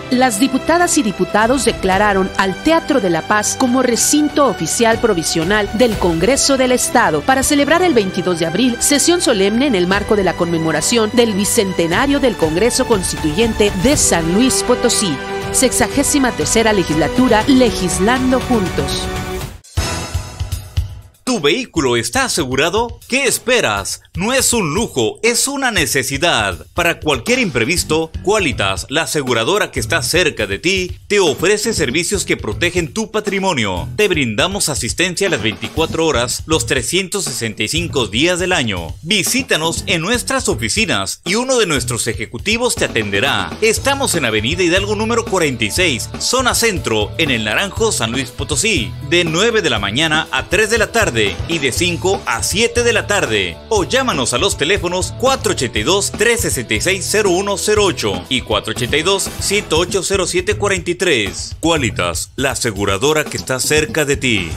Las diputadas y diputados declararon al Teatro de la Paz como recinto oficial provisional del Congreso del Estado para celebrar el 22 de abril sesión solemne en el marco de la conmemoración del bicentenario del Congreso Constituyente de San Luis Potosí. 63ª legislatura, legislando juntos. ¿Tu vehículo está asegurado? ¿Qué esperas? No es un lujo, es una necesidad. Para cualquier imprevisto, Qualitas, la aseguradora que está cerca de ti, te ofrece servicios que protegen tu patrimonio. Te brindamos asistencia a las 24 horas, los 365 días del año. Visítanos en nuestras oficinas y uno de nuestros ejecutivos te atenderá. Estamos en Avenida Hidalgo número 46, zona centro, en el Naranjo, San Luis Potosí, de 9 de la mañana a 3 de la tarde y de 5 a 7 de la tarde. O llámanos a los teléfonos 482-366-0108 y 482-108-0743. Qualitas, la aseguradora que está cerca de ti.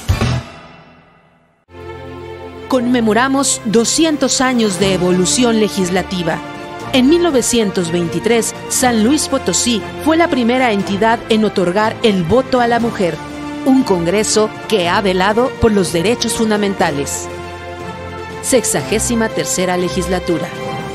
Conmemoramos 200 años de evolución legislativa. En 1923, San Luis Potosí fue la primera entidad en otorgar el voto a la mujer. Un Congreso que ha velado por los derechos fundamentales. 63ª legislatura.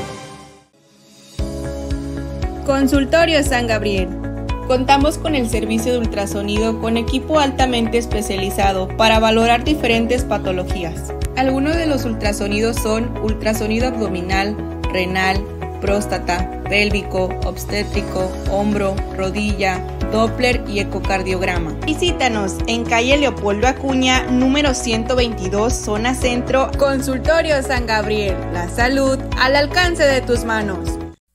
Consultorio San Gabriel. Contamos con el servicio de ultrasonido con equipo altamente especializado para valorar diferentes patologías. Algunos de los ultrasonidos son ultrasonido abdominal, renal, próstata, pélvico, obstétrico, hombro, rodilla, Doppler y ecocardiograma. Visítanos en calle Leopoldo Acuña, número 122, zona centro. Consultorio San Gabriel. La salud al alcance de tus manos.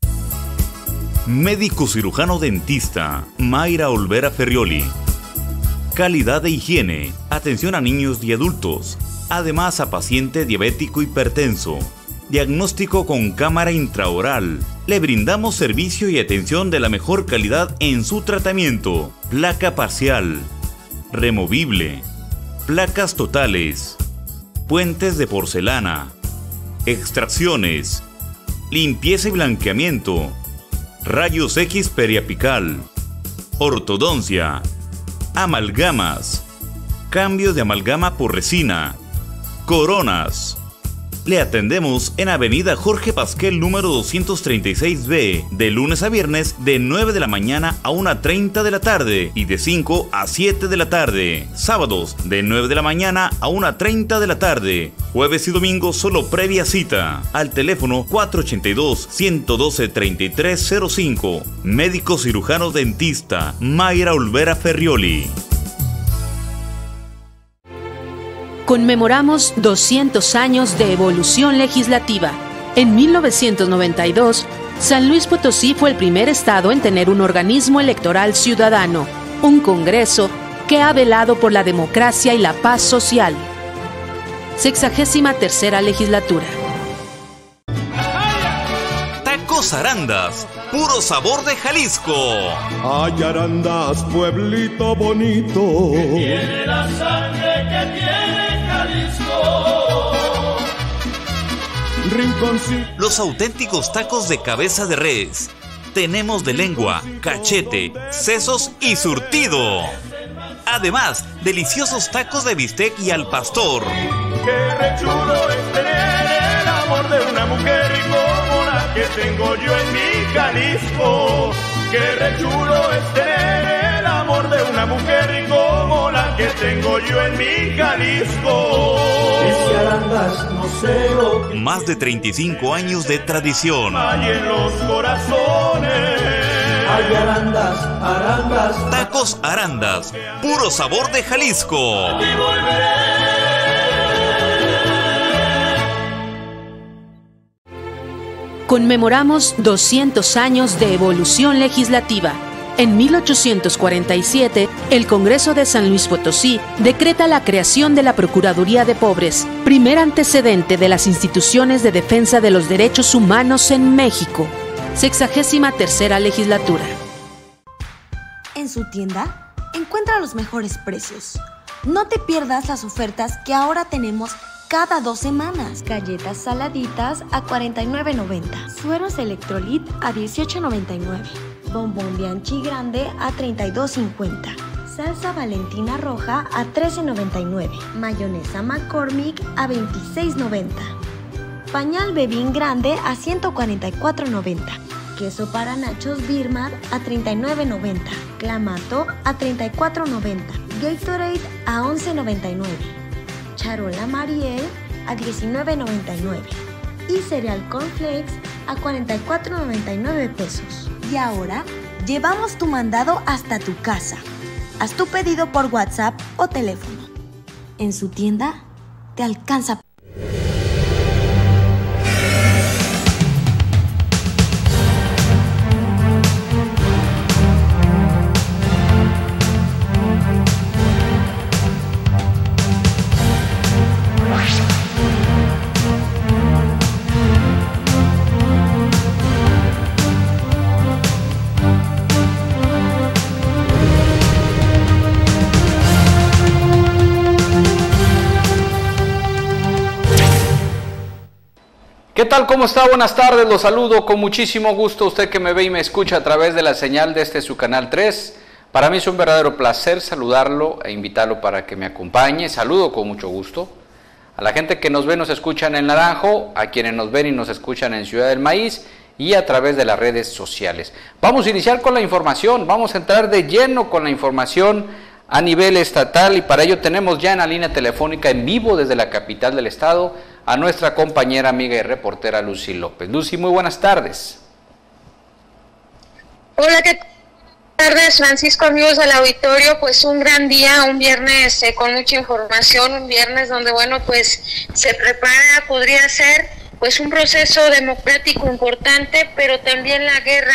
Médico cirujano dentista, Mayra Olvera Ferrioli. Calidad de higiene, atención a niños y adultos, además a paciente diabético hipertenso. Diagnóstico con cámara intraoral. Le brindamos servicio y atención de la mejor calidad en su tratamiento. Placa parcial, removible, placas totales, puentes de porcelana, extracciones, limpieza y blanqueamiento, rayos X periapical, ortodoncia, amalgamas, cambio de amalgama por resina, coronas. Le atendemos en Avenida Jorge Pasquel número 236B, de lunes a viernes de 9 de la mañana a 1:30 de la tarde y de 5 a 7 de la tarde. Sábados de 9 de la mañana a 1:30 de la tarde. Jueves y domingos solo previa cita. Al teléfono 482-112-3305. Médico cirujano dentista, Mayra Olvera Ferrioli. Conmemoramos 200 años de evolución legislativa. En 1992, San Luis Potosí fue el primer estado en tener un organismo electoral ciudadano, un Congreso que ha velado por la democracia y la paz social. 63ª legislatura. Tacos Arandas, puro sabor de Jalisco. Ay, Arandas, pueblito bonito, que tiene la sangre que tiene Jalisco. Rinconcito. Los auténticos tacos de cabeza de res. Tenemos de lengua, cachete, sesos y surtido. Además, deliciosos tacos de bistec y al pastor. Qué re chulo es tener el amor de una mujer como la que tengo yo en mi Jalisco. Qué re chulo es tener el amor de una mujer como la que tengo yo en mi Jalisco. Ese Arandas no sé lo que... Más de 35 años de tradición. Hay en los corazones. Ay, Arandas, Arandas. Tacos Arandas, puro sabor de Jalisco. Y volveré. Conmemoramos 200 años de evolución legislativa. En 1847, el Congreso de San Luis Potosí decreta la creación de la Procuraduría de Pobres, primer antecedente de las instituciones de defensa de los derechos humanos en México. 63ª legislatura. En su tienda, encuentra los mejores precios. No te pierdas las ofertas que ahora tenemos cada 2 semanas. Galletas saladitas a $49.90. Sueros Electrolit a $18.99. Bombón Bianchi grande a $32.50. Salsa Valentina roja a $13.99. Mayonesa McCormick a $26.90. Pañal Bebín grande a $144.90. Queso para nachos Birmar a $39.90. Clamato a $34.90. Gatorade a $11.99. Charola Mariel a $19.99. Y cereal Cornflakes a $44.99 pesos. Y ahora, llevamos tu mandado hasta tu casa. Haz tu pedido por WhatsApp o teléfono. En su tienda, te alcanza. ¿Qué tal? ¿Cómo está? Buenas tardes, los saludo con muchísimo gusto, usted que me ve y me escucha a través de la señal de su Canal 3. Para mí es un verdadero placer saludarlo e invitarlo para que me acompañe. Saludo con mucho gusto a la gente que nos ve y nos escucha en El Naranjo, a quienes nos ven y nos escuchan en Ciudad del Maíz y a través de las redes sociales. Vamos a iniciar con la información, vamos a entrar de lleno con la información a nivel estatal y para ello tenemos ya en la línea telefónica en vivo desde la capital del estado a nuestra compañera, amiga y reportera Lucy López. Lucy, muy buenas tardes. Hola, ¿qué tardes, Francisco, amigos del auditorio? Pues un gran día, un viernes con mucha información, un viernes donde, bueno, pues se prepara, podría ser, pues un proceso democrático importante, pero también la guerra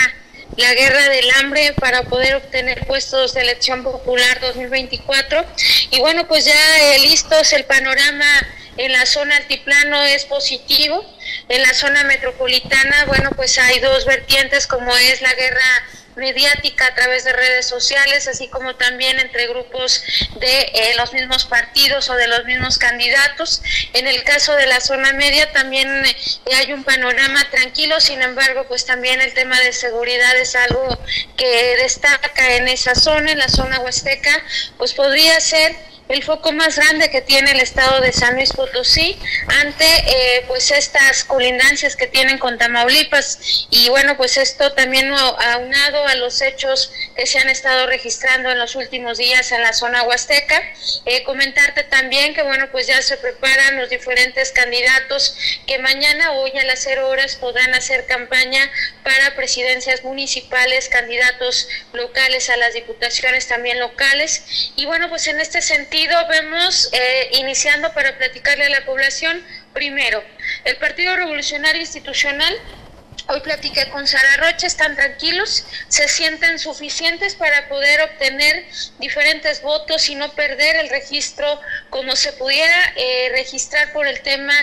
del hambre para poder obtener puestos de elección popular 2024. Y bueno, pues ya listos, el panorama en la zona altiplano es positivo. En la zona metropolitana, bueno, pues hay dos vertientes, como es la guerra mediática a través de redes sociales, así como también entre grupos de los mismos partidos o de los mismos candidatos. En el caso de la zona media también hay un panorama tranquilo, sin embargo, pues también el tema de seguridad es algo que destaca en esa zona, en la zona huasteca, pues podría ser el foco más grande que tiene el estado de San Luis Potosí ante pues estas colindancias que tienen con Tamaulipas. Y bueno, pues esto también aunado a los hechos que se han estado registrando en los últimos días en la zona huasteca. Comentarte también que bueno, pues ya se preparan los diferentes candidatos que mañana, hoy a las 0 horas, podrán hacer campaña para presidencias municipales, candidatos locales a las diputaciones también locales. Y bueno, pues en este sentido vemos, iniciando para platicarle a la población, primero, el Partido Revolucionario Institucional. Hoy platiqué con Sara Rocha, están tranquilos, se sienten suficientes para poder obtener diferentes votos y no perder el registro como se pudiera registrar por el tema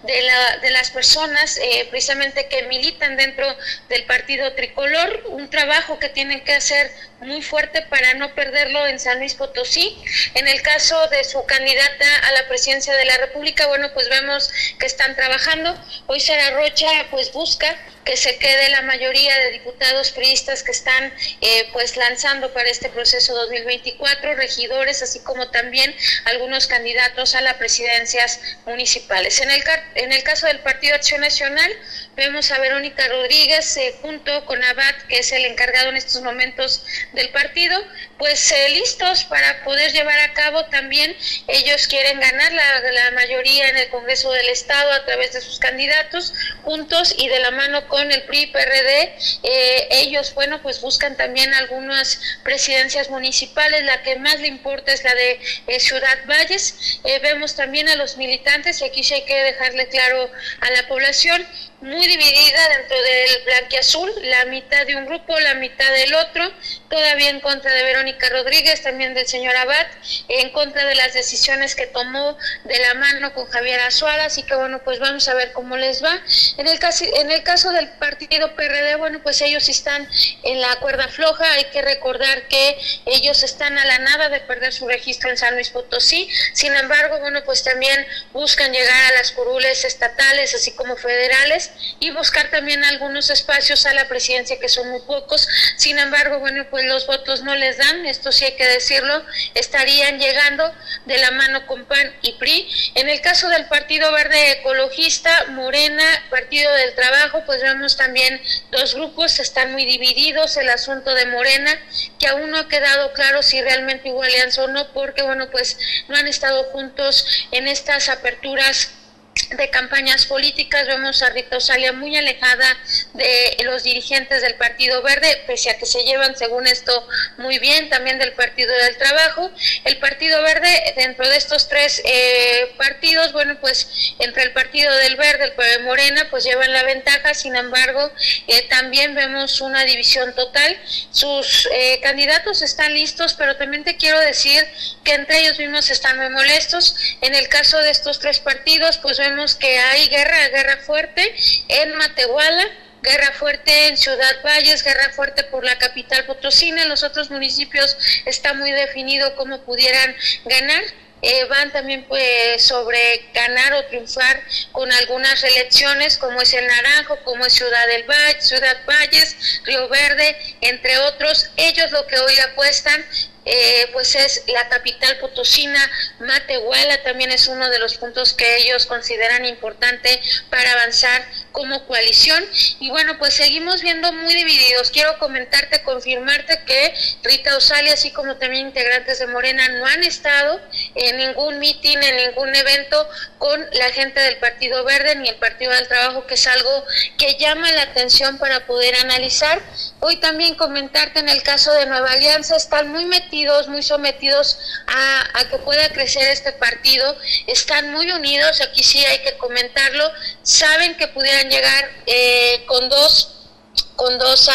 de las personas precisamente que militan dentro del partido tricolor, un trabajo que tienen que hacer muy fuerte para no perderlo en San Luis Potosí. En el caso de su candidata a la presidencia de la República, bueno, pues vemos que están trabajando. Hoy Sara Rocha pues busca que se quede la mayoría de diputados priistas que están pues lanzando para este proceso 2024, regidores, así como también algunos candidatos a las presidencias municipales. En el caso del Partido Acción Nacional, vemos a Verónica Rodríguez junto con Abad, que es el encargado en estos momentos del partido, pues listos para poder llevar a cabo también. Ellos quieren ganar la mayoría en el Congreso del Estado a través de sus candidatos, juntos y de la mano con el PRI, PRD. Ellos, bueno, pues buscan también algunas presidencias municipales. La que más le importa es la de Ciudad Valles. Vemos también a los militantes, y aquí sí hay que dejarle claro a la población, muy dividida dentro del blanquiazul, la mitad de un grupo, la mitad del otro. todavía en contra de Verónica Rodríguez, también del señor Abad, en contra de las decisiones que tomó de la mano con Javier Azuara, así que bueno, pues vamos a ver cómo les va. En el caso del partido PRD, bueno, pues ellos están en la cuerda floja. Hay que recordar que ellos están a la nada de perder su registro en San Luis Potosí. Sin embargo, bueno, pues también buscan llegar a las curules estatales, así como federales, y buscar también algunos espacios a la presidencia, que son muy pocos. Sin embargo, bueno, pues los votos no les dan, esto sí hay que decirlo, estarían llegando de la mano con PAN y PRI. En el caso del Partido Verde Ecologista, Morena, Partido del Trabajo, pues vemos también dos grupos, están muy divididos. El asunto de Morena, que aún no ha quedado claro si realmente hubo alianza o no, porque bueno, pues no han estado juntos en estas aperturas de campañas políticas. Vemos a Rita Osalia muy alejada de los dirigentes del Partido Verde, pese a que se llevan, según esto, muy bien, también del Partido del Trabajo. El Partido Verde, dentro de estos tres partidos, bueno, pues entre el Partido del Verde, el Morena, pues llevan la ventaja. Sin embargo, también vemos una división total. Sus candidatos están listos, pero también te quiero decir que entre ellos mismos están muy molestos. En el caso de estos tres partidos, pues vemos que hay guerra fuerte en Matehuala, guerra fuerte en Ciudad Valles, guerra fuerte por la capital potosina. En los otros municipios está muy definido cómo pudieran ganar. Van también pues sobre ganar o triunfar con algunas reelecciones, como es el Naranjo, como es Ciudad Valles, Río Verde, entre otros. Ellos lo que hoy apuestan pues es la capital potosina. Matehuala también es uno de los puntos que ellos consideran importante para avanzar como coalición. Y bueno, pues seguimos viendo muy divididos. Quiero comentarte, confirmarte que Rita Osalia, así como también integrantes de Morena, no han estado en ningún mitin, en ningún evento con la gente del Partido Verde ni el Partido del Trabajo, que es algo que llama la atención para poder analizar. Hoy también comentarte, en el caso de Nueva Alianza, están muy muy sometidos a que pueda crecer este partido, están muy unidos, aquí sí hay que comentarlo, saben que pudieran llegar con dos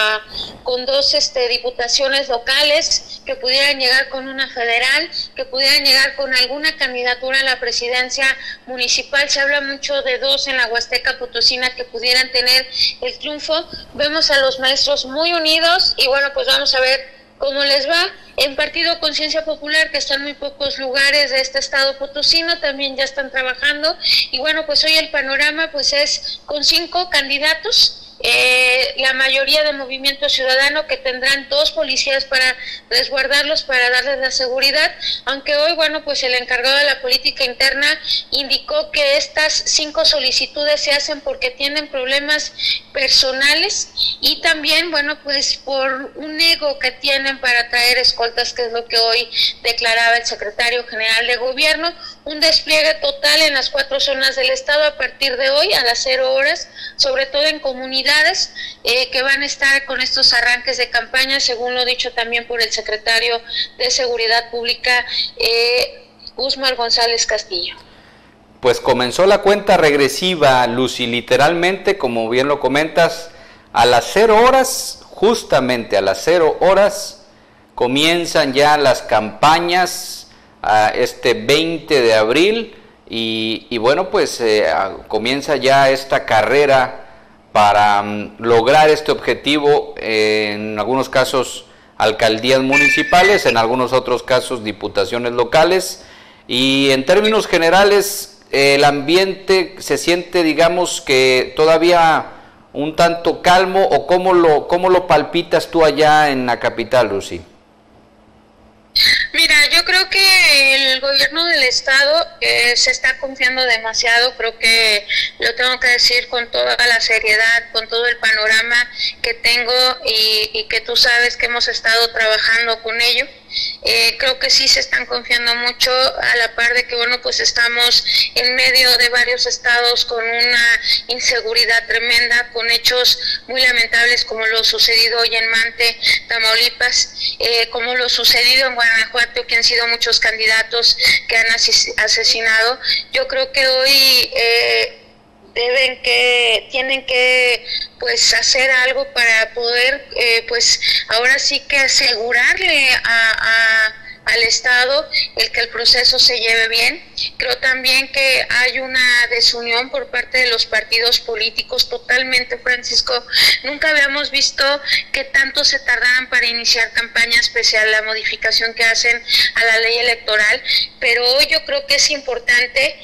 diputaciones locales, que pudieran llegar con una federal, que pudieran llegar con alguna candidatura a la presidencia municipal. Se habla mucho de dos en la Huasteca Potosina que pudieran tener el triunfo. Vemos a los maestros muy unidos y bueno, pues vamos a ver cómo les va. En Partido Conciencia Popular, que está en muy pocos lugares de este estado potosino, también ya están trabajando. Y bueno, pues hoy el panorama pues es con 5 candidatos. La mayoría de Movimiento Ciudadano, que tendrán 2 policías para resguardarlos, para darles la seguridad, aunque hoy, bueno, pues el encargado de la política interna indicó que estas 5 solicitudes se hacen porque tienen problemas personales y también, bueno, pues por un ego que tienen para traer escoltas, que es lo que hoy declaraba el secretario general de gobierno. Un despliegue total en las 4 zonas del estado a partir de hoy a las 0 horas, sobre todo en comunidades que van a estar con estos arranques de campaña, según lo dicho también por el secretario de Seguridad Pública, Guzmán González Castillo. Pues comenzó la cuenta regresiva, Lucy, literalmente, como bien lo comentas, a las 0 horas, justamente a las 0 horas, comienzan ya las campañas a este 20 de abril y bueno, pues comienza ya esta carrera para lograr este objetivo, en algunos casos alcaldías municipales, en algunos otros casos diputaciones locales, y en términos generales el ambiente se siente, digamos, que todavía un tanto calmo, o ¿cómo lo palpitas tú allá en la capital, Lucy? Mira, yo creo que el gobierno del estado se está confiando demasiado. Creo que lo tengo que decir con toda la seriedad, con todo el panorama que tengo y que tú sabes que hemos estado trabajando con ello. Creo que sí se están confiando mucho, a la par de que bueno, pues estamos en medio de varios estados con una inseguridad tremenda, con hechos muy lamentables como lo sucedido hoy en Mante, Tamaulipas, como lo sucedido en Guanajuato, que han sido muchos candidatos que han asesinado. Yo creo que hoy tienen que pues hacer algo para poder pues ahora sí que asegurarle al Estado el que el proceso se lleve bien. Creo también que hay una desunión por parte de los partidos políticos totalmente, Francisco. Nunca habíamos visto que tanto se tardaran para iniciar campañas pese a la modificación que hacen a la ley electoral, pero hoy yo creo que es importante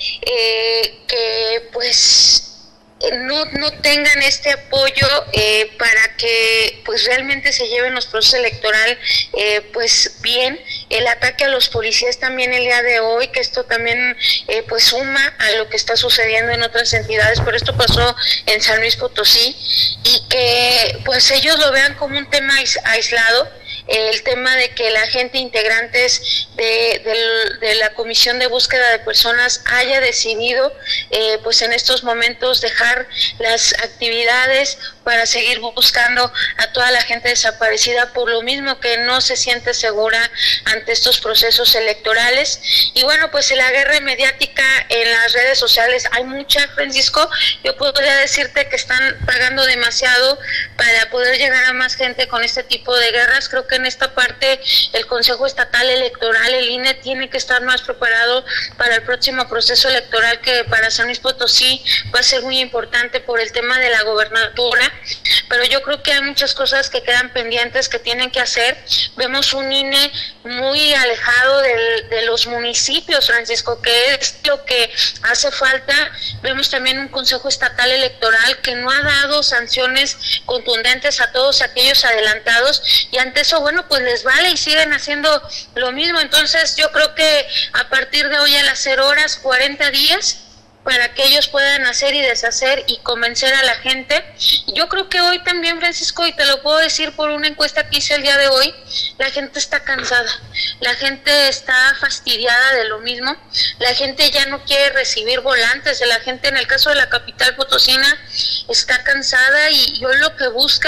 que pues no tengan este apoyo para que pues realmente se lleven los procesos electorales pues bien. El ataque a los policías también el día de hoy, que esto también pues suma a lo que está sucediendo en otras entidades, pero esto pasó en San Luis Potosí, y que pues ellos lo vean como un tema aislado. El tema de que la gente integrantes de la Comisión de Búsqueda de Personas haya decidido pues en estos momentos dejar las actividades para seguir buscando a toda la gente desaparecida, por lo mismo que no se siente segura ante estos procesos electorales. Y bueno, pues en la guerra mediática en las redes sociales hay mucha, Francisco. Yo podría decirte que están pagando demasiado para poder llegar a más gente con este tipo de guerras. Creo que en esta parte el Consejo Estatal Electoral, el INE, tiene que estar más preparado para el próximo proceso electoral, que para San Luis Potosí va a ser muy importante por el tema de la gobernatura. Pero yo creo que hay muchas cosas que quedan pendientes que tienen que hacer. Vemos un INE muy alejado de los municipios, Francisco, que es lo que hace falta. Vemos también un Consejo Estatal Electoral que no ha dado sanciones contundentes a todos aquellos adelantados, y ante eso, bueno, pues les vale y siguen haciendo lo mismo. Entonces yo creo que a partir de hoy, a las 0 horas, 40 días para que ellos puedan hacer y deshacer y convencer a la gente. Yo creo que hoy también, Francisco, y te lo puedo decir por una encuesta que hice el día de hoy, la gente está cansada, la gente está fastidiada de lo mismo, la gente ya no quiere recibir volantes, la gente en el caso de la capital potosina está cansada, y yo lo que busca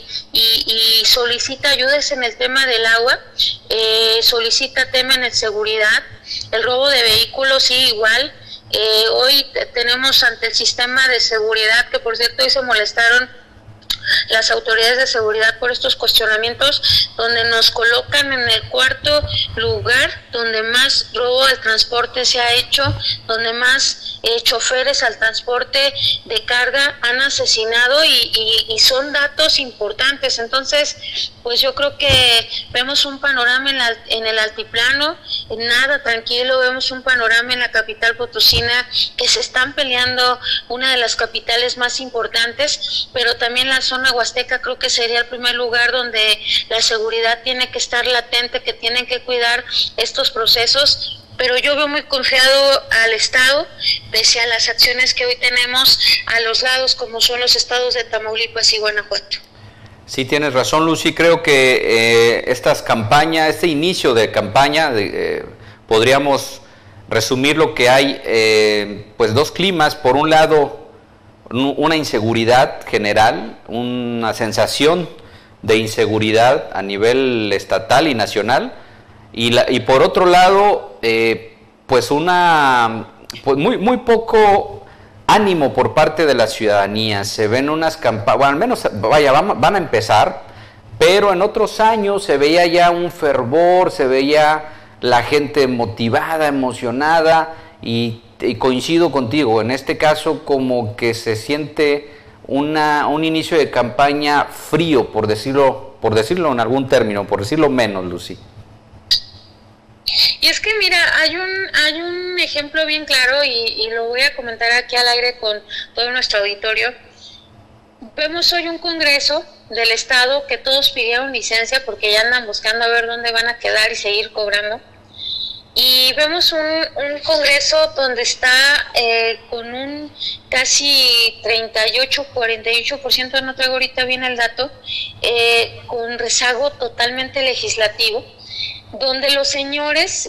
y solicita ayuda es en el tema del agua, solicita tema en el seguridad, el robo de vehículos, sí, igual. Hoy tenemos ante el sistema de seguridad, que por cierto hoy se molestaron las autoridades de seguridad por estos cuestionamientos, donde nos colocan en el cuarto lugar donde más robo al transporte se ha hecho, donde más choferes al transporte de carga han asesinado, y son datos importantes. Entonces, pues yo creo que vemos un panorama en el altiplano nada tranquilo, vemos un panorama en la capital potosina que se están peleando una de las capitales más importantes, pero también la zona huasteca creo que sería el primer lugar donde la seguridad tiene que estar latente, que tienen que cuidar estos procesos. Pero yo veo muy confiado al Estado, pese a las acciones que hoy tenemos a los lados, como son los estados de Tamaulipas y Guanajuato. Sí, tienes razón, Lucy. Creo que estas campañas, este inicio de campaña, podríamos resumir lo que hay, pues dos climas. Por un lado, una inseguridad general, una sensación de inseguridad a nivel estatal y nacional, y por otro lado, pues muy poco ánimo por parte de la ciudadanía. Se ven unas campañas, bueno, al menos van a empezar, pero en otros años se veía ya un fervor, se veía la gente motivada, emocionada, y coincido contigo, en este caso como que se siente un inicio de campaña frío, por decirlo en algún término, por decirlo menos, Lucy. Y es que mira, hay un ejemplo bien claro, y lo voy a comentar aquí al aire con todo nuestro auditorio. Vemos hoy un congreso del estado que todos pidieron licencia porque ya andan buscando a ver dónde van a quedar y seguir cobrando. Y vemos un congreso donde está con un casi 48%, no traigo ahorita bien el dato, con rezago totalmente legislativo, donde los señores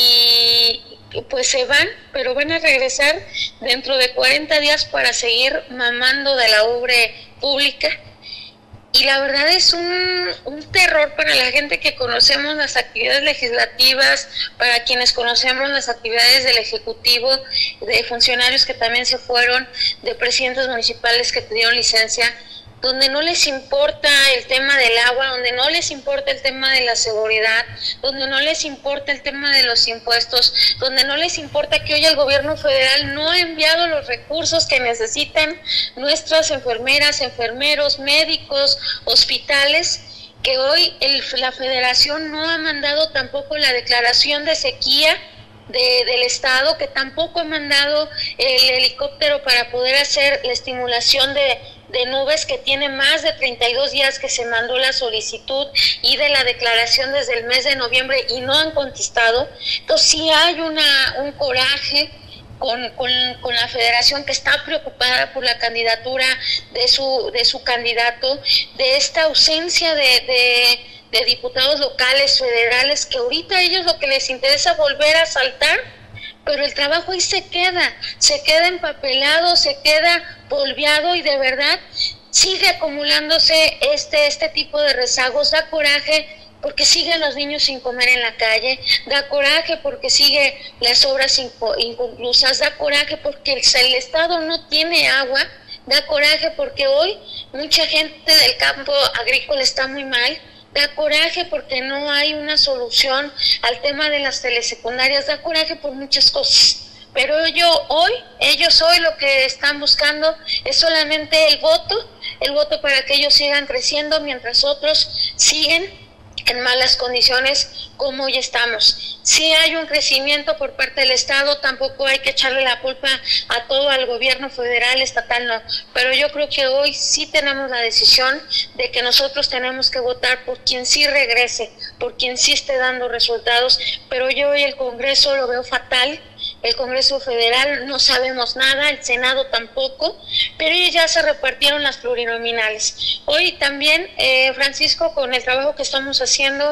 pues se van, pero van a regresar dentro de 40 días para seguir mamando de la obra pública. y la verdad es un terror para la gente que conocemos las actividades legislativas, para quienes conocemos las actividades del Ejecutivo, de funcionarios que también se fueron, de presidentes municipales que pidieron licencia, donde no les importa el tema del agua, donde no les importa el tema de la seguridad, donde no les importa el tema de los impuestos, donde no les importa que hoy el gobierno federal no ha enviado los recursos que necesitan nuestras enfermeras, enfermeros, médicos, hospitales, que hoy la federación no ha mandado tampoco la declaración de sequía del Estado, que tampoco ha mandado el helicóptero para poder hacer la estimulación de nubes, que tiene más de 32 días que se mandó la solicitud y de la declaración desde el mes de noviembre y no han contestado. Entonces sí hay un coraje con la federación, que está preocupada por la candidatura de su candidato, de esta ausencia de diputados locales, federales, que ahorita a ellos lo que les interesa volver a saltar, pero el trabajo ahí se queda empapelado, se queda polveado, y de verdad sigue acumulándose este tipo de rezagos. Da coraje porque siguen los niños sin comer en la calle, da coraje porque siguen las obras inconclusas, da coraje porque el Estado no tiene agua, da coraje porque hoy mucha gente del campo agrícola está muy mal, da coraje porque no hay una solución al tema de las telesecundarias, da coraje por muchas cosas. Pero ellos hoy lo que están buscando es solamente el voto para que ellos sigan creciendo mientras otros siguen en malas condiciones como hoy estamos. Sí hay un crecimiento por parte del Estado, tampoco hay que echarle la culpa a todo al gobierno federal, estatal no, pero yo creo que hoy sí tenemos la decisión de que nosotros tenemos que votar por quien sí regrese, por quien sí esté dando resultados, pero yo hoy el Congreso lo veo fatal. El Congreso Federal no sabemos nada, el Senado tampoco, pero ellos ya se repartieron las plurinominales. Hoy también, Francisco, con el trabajo que estamos haciendo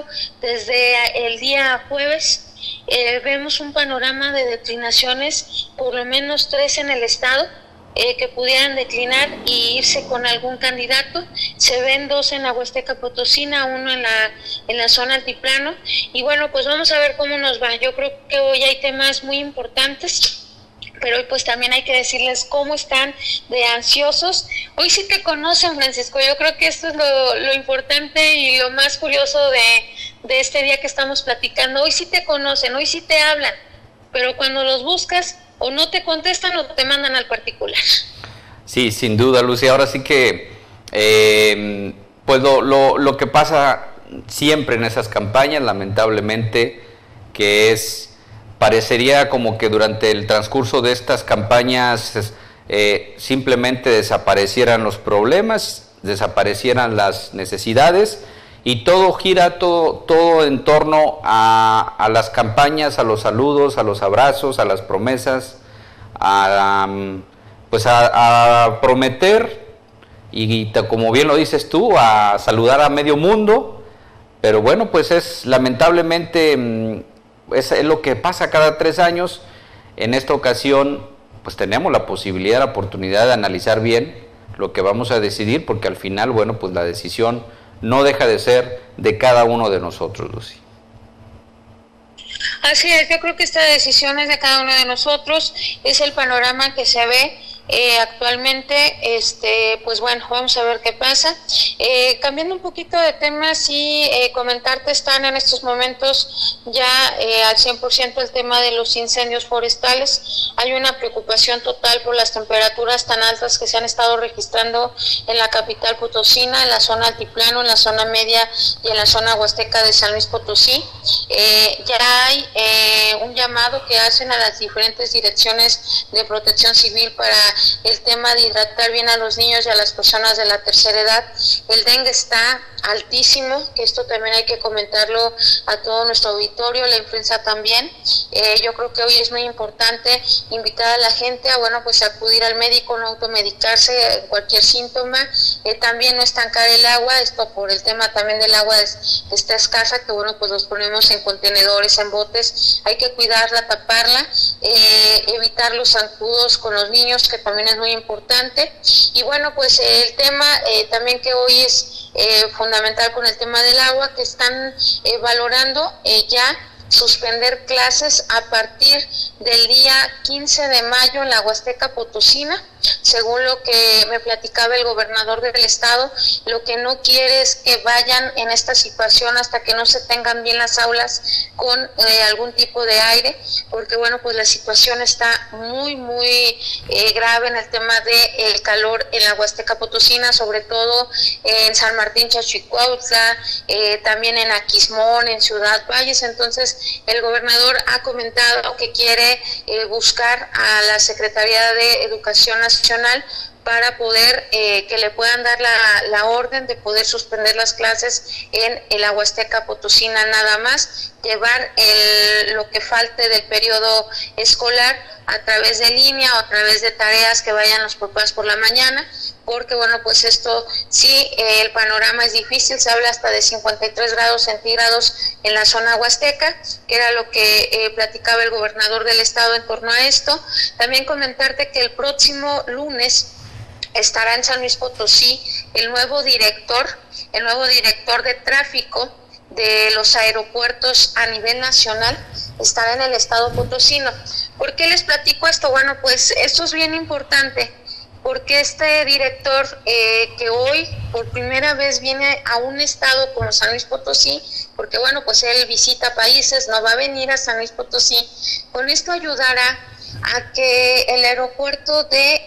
desde el día jueves, vemos un panorama de declinaciones, por lo menos 3 en el Estado, que pudieran declinar y irse con algún candidato. Se ven 2 en la Huasteca Potosina, 1 en la zona altiplano, y bueno, pues vamos a ver cómo nos va. Yo creo que hoy hay temas muy importantes, pero hoy pues también hay que decirles cómo están de ansiosos. Hoy sí te conocen, Francisco, yo creo que esto es lo importante y lo más curioso de este día que estamos platicando. Hoy sí te conocen, hoy sí te hablan, pero cuando los buscas o no te contestan o te mandan al particular. Sí, sin duda, Lucy. Ahora sí que pues lo que pasa siempre en esas campañas, lamentablemente, que parecería como que durante el transcurso de estas campañas simplemente desaparecieran los problemas, desaparecieran las necesidades, y todo gira todo en torno a las campañas, a los saludos, a los abrazos, a las promesas, a prometer y como bien lo dices tú, a saludar a medio mundo. Pero bueno, pues lamentablemente es lo que pasa cada 3 años. En esta ocasión pues tenemos la posibilidad, la oportunidad de analizar bien lo que vamos a decidir, porque al final, bueno, pues la decisión no deja de ser de cada uno de nosotros, Lucy. Así es, yo creo que esta decisión es de cada uno de nosotros, es el panorama que se ve actualmente. Pues bueno, vamos a ver qué pasa. Cambiando un poquito de tema, sí, comentarte, están en estos momentos ya al 100% el tema de los incendios forestales. Hay una preocupación total por las temperaturas tan altas que se han estado registrando en la capital potosina, en la zona altiplano, en la zona media y en la zona huasteca de San Luis Potosí. Ya hay un llamado que hacen a las diferentes direcciones de protección civil para el tema de hidratar bien a los niños y a las personas de la tercera edad. El dengue está altísimo, que esto también hay que comentarlo a todo nuestro auditorio, la influenza también. Yo creo que hoy es muy importante invitar a la gente a, bueno, pues acudir al médico, no automedicarse cualquier síntoma, también no estancar el agua, esto por el tema también del agua está escasa, que bueno, pues los ponemos en contenedores, en botes, hay que cuidarla, taparla, evitar los zancudos con los niños, que también es muy importante. Y bueno, pues el tema también que hoy es fundamental con el tema del agua, que están valorando ya suspender clases a partir del día 15 de mayo en la Huasteca Potosina, según lo que me platicaba el gobernador del estado. Lo que no quiere es que vayan en esta situación hasta que no se tengan bien las aulas con algún tipo de aire, porque bueno, pues la situación está muy grave en el tema del calor en la Huasteca Potosina, sobre todo en San Martín Chachicuautla, también en Aquismón, en Ciudad Valles. Entonces el gobernador ha comentado que quiere buscar a la Secretaría de Educación Nacional para poder que le puedan dar la orden de poder suspender las clases en la Huasteca Potosina, nada más llevar lo que falte del periodo escolar a través de línea o a través de tareas que vayan los papás por la mañana, porque bueno, pues esto sí, el panorama es difícil. Se habla hasta de 53 grados centígrados en la zona huasteca, que era lo que platicaba el gobernador del estado en torno a esto. También comentarte que el próximo lunes estará en San Luis Potosí el nuevo director de tráfico de los aeropuertos a nivel nacional, estará en el estado potosino. ¿Por qué les platico esto? Bueno, pues esto es bien importante, porque este director que hoy por primera vez viene a un estado como San Luis Potosí, porque bueno, pues él visita países, no va a venir a San Luis Potosí, con esto ayudará a que el aeropuerto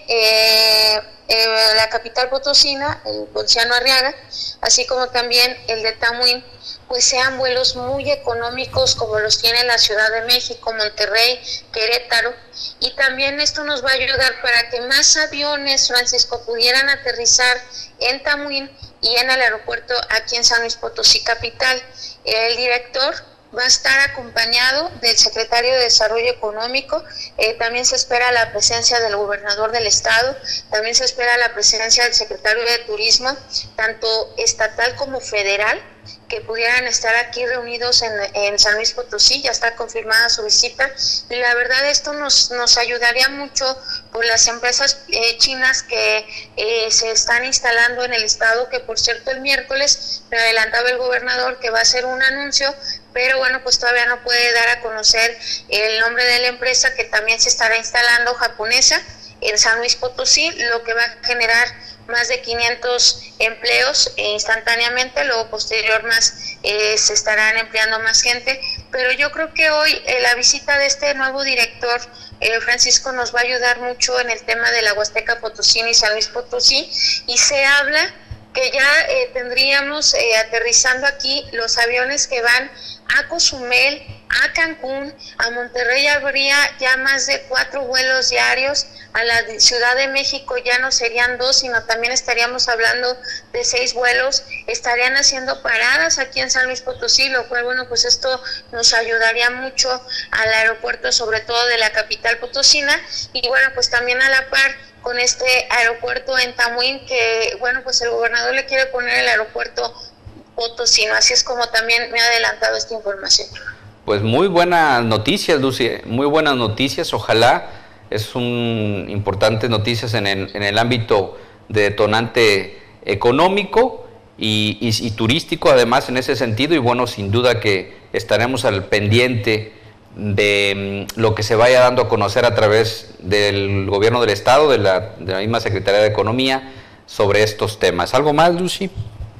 de la capital potosina, el Ponciano Arriaga, así como también el de Tamuín, pues sean vuelos muy económicos como los tiene la Ciudad de México, Monterrey, Querétaro. Y también esto nos va a ayudar para que más aviones, Francisco, pudieran aterrizar en Tamuín y en el aeropuerto aquí en San Luis Potosí capital. El director va a estar acompañado del secretario de Desarrollo Económico. También se espera la presencia del gobernador del estado, también se espera la presencia del secretario de Turismo, tanto estatal como federal, que pudieran estar aquí reunidos en San Luis Potosí. Ya está confirmada su visita, y la verdad esto nos ayudaría mucho por las empresas chinas que se están instalando en el estado, que por cierto el miércoles me adelantaba el gobernador que va a hacer un anuncio, pero bueno, pues todavía no puede dar a conocer el nombre de la empresa que también se estará instalando, japonesa, en San Luis Potosí, lo que va a generar más de 500 empleos instantáneamente. Luego posterior más se estarán empleando más gente, pero yo creo que hoy la visita de este nuevo director, Francisco, nos va a ayudar mucho en el tema de la Huasteca Potosina y San Luis Potosí, y se habla que ya tendríamos aterrizando aquí los aviones que van a Cozumel, a Cancún, a Monterrey. Habría ya más de 4 vuelos diarios. A la Ciudad de México ya no serían 2, sino también estaríamos hablando de 6 vuelos. Estarían haciendo paradas aquí en San Luis Potosí, lo cual, bueno, pues esto nos ayudaría mucho al aeropuerto, sobre todo de la capital potosina, y bueno, pues también a la par con este aeropuerto en Tamuín, que bueno, pues el gobernador le quiere poner el aeropuerto potosino. Así es como también me ha adelantado esta información. Pues muy buenas noticias, Lucy, muy buenas noticias. Ojalá, es un importantes noticias en el ámbito de detonante económico y turístico, además, en ese sentido. Y bueno, sin duda que estaremos al pendiente de lo que se vaya dando a conocer a través del gobierno del estado, de la misma Secretaría de Economía, sobre estos temas. ¿Algo más, Lucy?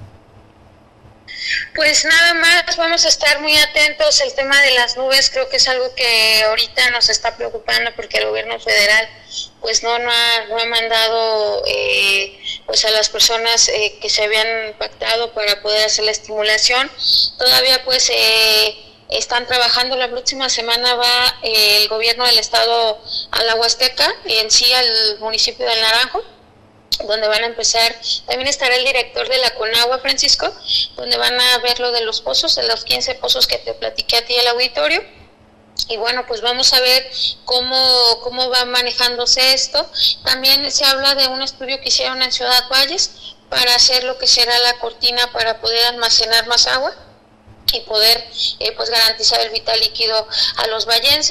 Pues nada más, vamos a estar muy atentos. El tema de las nubes creo que es algo que ahorita nos está preocupando, porque el gobierno federal pues no ha mandado pues a las personas que se habían pactado para poder hacer la estimulación. Todavía pues están trabajando. La próxima semana va el gobierno del estado a la Huasteca, en sí al municipio del Naranjo, donde van a empezar. También estará el director de la Conagua, Francisco, donde van a ver lo de los pozos, de los 15 pozos que te platiqué a ti el auditorio. Y bueno, pues vamos a ver cómo va manejándose esto. También se habla de un estudio que hicieron en Ciudad Valles para hacer lo que será la cortina para poder almacenar más agua y poder pues garantizar el vital líquido a los vallenses.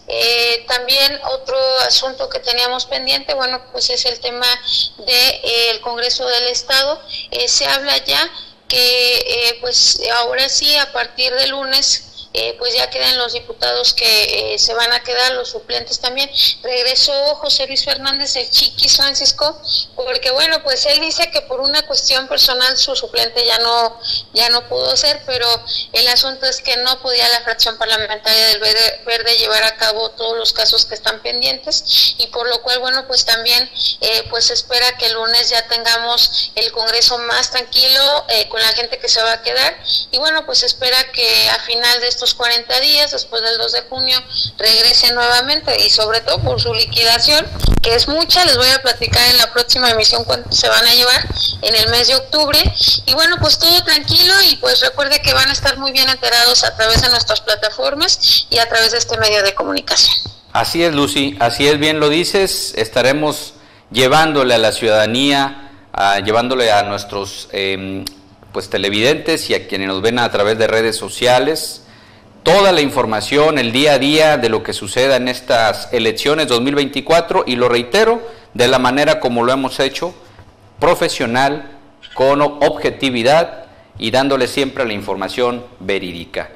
También otro asunto que teníamos pendiente, bueno, pues es el tema del Congreso del Estado. Se habla ya que pues ahora sí, a partir de lunes, pues ya quedan los diputados que se van a quedar, los suplentes también. Regresó José Luis Fernández, el Chiquis, Francisco, porque bueno, pues él dice que por una cuestión personal su suplente ya no pudo ser, pero el asunto es que no podía la fracción parlamentaria del Verde llevar a cabo todos los casos que están pendientes, y por lo cual, bueno, pues también pues se espera que el lunes ya tengamos el Congreso más tranquilo, con la gente que se va a quedar, y bueno, pues se espera que a final de estos 40 días, después del 2 de junio, regrese nuevamente, y sobre todo por su liquidación, que es mucha. Les voy a platicar en la próxima emisión cuánto se van a llevar en el mes de octubre, y bueno, pues todo tranquilo, y pues recuerde que van a estar muy bien enterados a través de nuestras plataformas y a través de este medio de comunicación. Así es, Lucy, así es, bien lo dices. Estaremos llevándole a la ciudadanía, llevándole a nuestros pues televidentes y a quienes nos ven a través de redes sociales, toda la información, el día a día de lo que suceda en estas elecciones 2024, y lo reitero, de la manera como lo hemos hecho, profesional, con objetividad y dándole siempre la información verídica.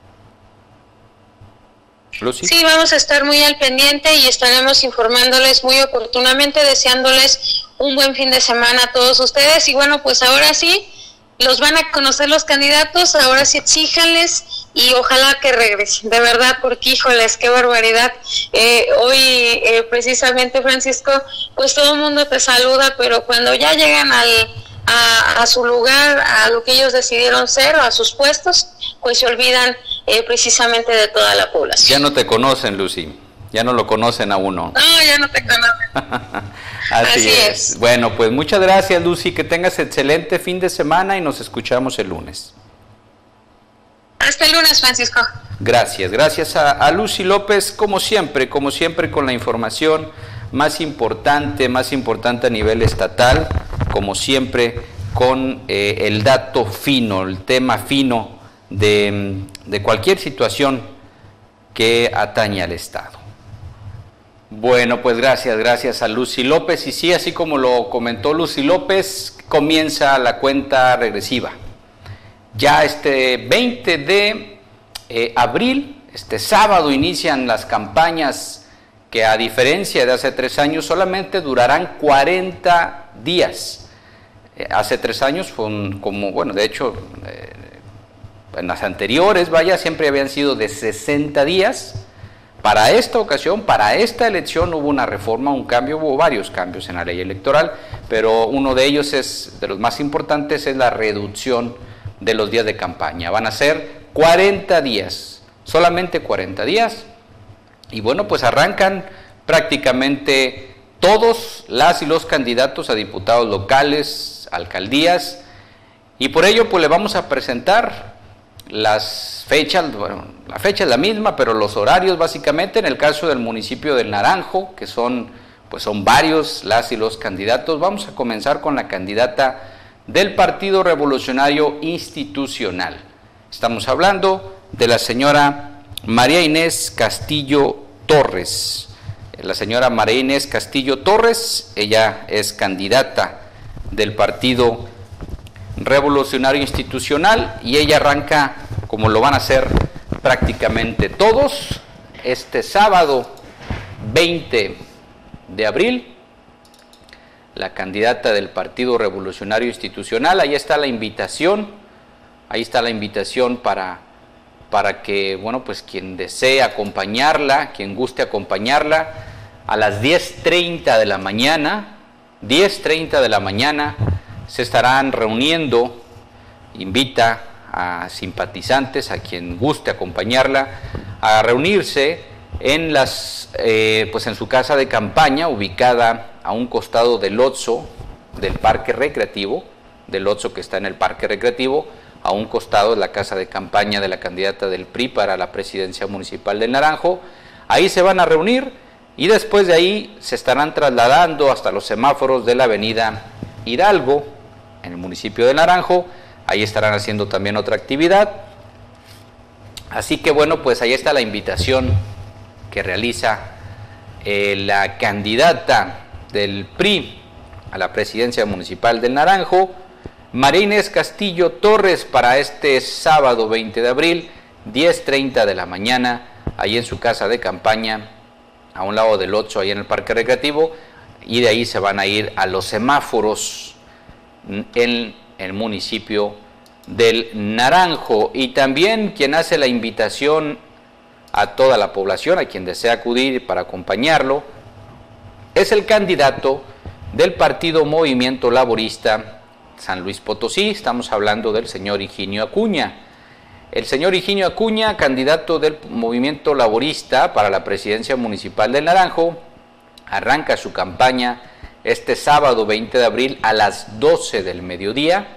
Lucy. Sí, vamos a estar muy al pendiente y estaremos informándoles muy oportunamente, deseándoles un buen fin de semana a todos ustedes. Y bueno, pues ahora sí, los van a conocer los candidatos, ahora sí exíjanles y ojalá que regresen, de verdad, porque híjoles, qué barbaridad. Hoy precisamente, Francisco, pues todo el mundo te saluda, pero cuando ya llegan a su lugar, a lo que ellos decidieron ser, o a sus puestos, pues se olvidan precisamente de toda la población. Ya no te conocen, Lucy, ya no lo conocen a uno. No, ya no te conocen. Así es. Bueno, pues muchas gracias, Lucy, que tengas excelente fin de semana y nos escuchamos el lunes. Hasta el lunes, Francisco. Gracias a Lucy López, como siempre con la información más importante a nivel estatal, como siempre con el dato fino, el tema fino de cualquier situación que atañe al Estado. Bueno, pues gracias a Lucy López, y sí, así como lo comentó Lucy López, comienza la cuenta regresiva. Ya este 20 de abril, este sábado, inician las campañas que, a diferencia de hace 3 años, solamente durarán 40 días. Hace 3 años fue de hecho, en las anteriores, siempre habían sido de 60 días. Para esta ocasión, para esta elección, hubo una reforma, un cambio, hubo varios cambios en la ley electoral, pero uno de ellos, de los más importantes, es la reducción de los días de campaña. Van a ser 40 días, solamente 40 días, y bueno, pues arrancan prácticamente todos las y los candidatos a diputados locales, alcaldías, y por ello pues le vamos a presentar las fechas. Bueno, la fecha es la misma, pero los horarios básicamente. En el caso del municipio del Naranjo, que son varios las y los candidatos, vamos a comenzar con la candidata del Partido Revolucionario Institucional. Estamos hablando de la señora María Inés Castillo Torres. La señora María Inés Castillo Torres, ella es candidata del Partido Revolucionario Institucional, y ella arranca, como lo van a hacer prácticamente todos, este sábado 20 de abril, la candidata del Partido Revolucionario Institucional. Ahí está la invitación, para que, bueno, pues quien desee acompañarla, quien guste acompañarla, a las 10:30 de la mañana, se estarán reuniendo. Invita a simpatizantes, a quien guste acompañarla, a reunirse en en su casa de campaña, ubicada a un costado del Oxxo, del Parque Recreativo, que está en el Parque Recreativo. A un costado de la casa de campaña de la candidata del PRI para la presidencia municipal del Naranjo. Ahí se van a reunir, y después de ahí se estarán trasladando hasta los semáforos de la avenida Hidalgo, en el municipio de Naranjo. Ahí estarán haciendo también otra actividad. Así que bueno, pues ahí está la invitación que realiza la candidata del PRI a la presidencia municipal del Naranjo, María Inés Castillo Torres, para este sábado 20 de abril, 10:30 de la mañana, ahí en su casa de campaña, a un lado del Oxxo, ahí en el Parque Recreativo, y de ahí se van a ir a los semáforos en el municipio del Naranjo. Y también quien hace la invitación a toda la población, a quien desea acudir para acompañarlo, es el candidato del Partido Movimiento Laborista San Luis Potosí. Estamos hablando del señor Higinio Acuña. El señor Higinio Acuña, candidato del Movimiento Laborista para la presidencia municipal del Naranjo, arranca su campaña este sábado 20 de abril a las 12 del mediodía,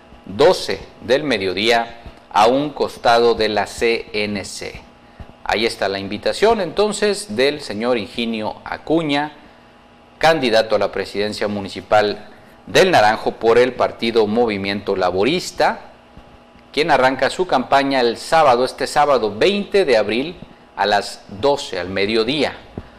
a un costado de la CNC. Ahí está la invitación entonces del señor Higinio Acuña, candidato a la presidencia municipal del Naranjo por el Partido Movimiento Laborista, quien arranca su campaña este sábado 20 de abril a las 12, al mediodía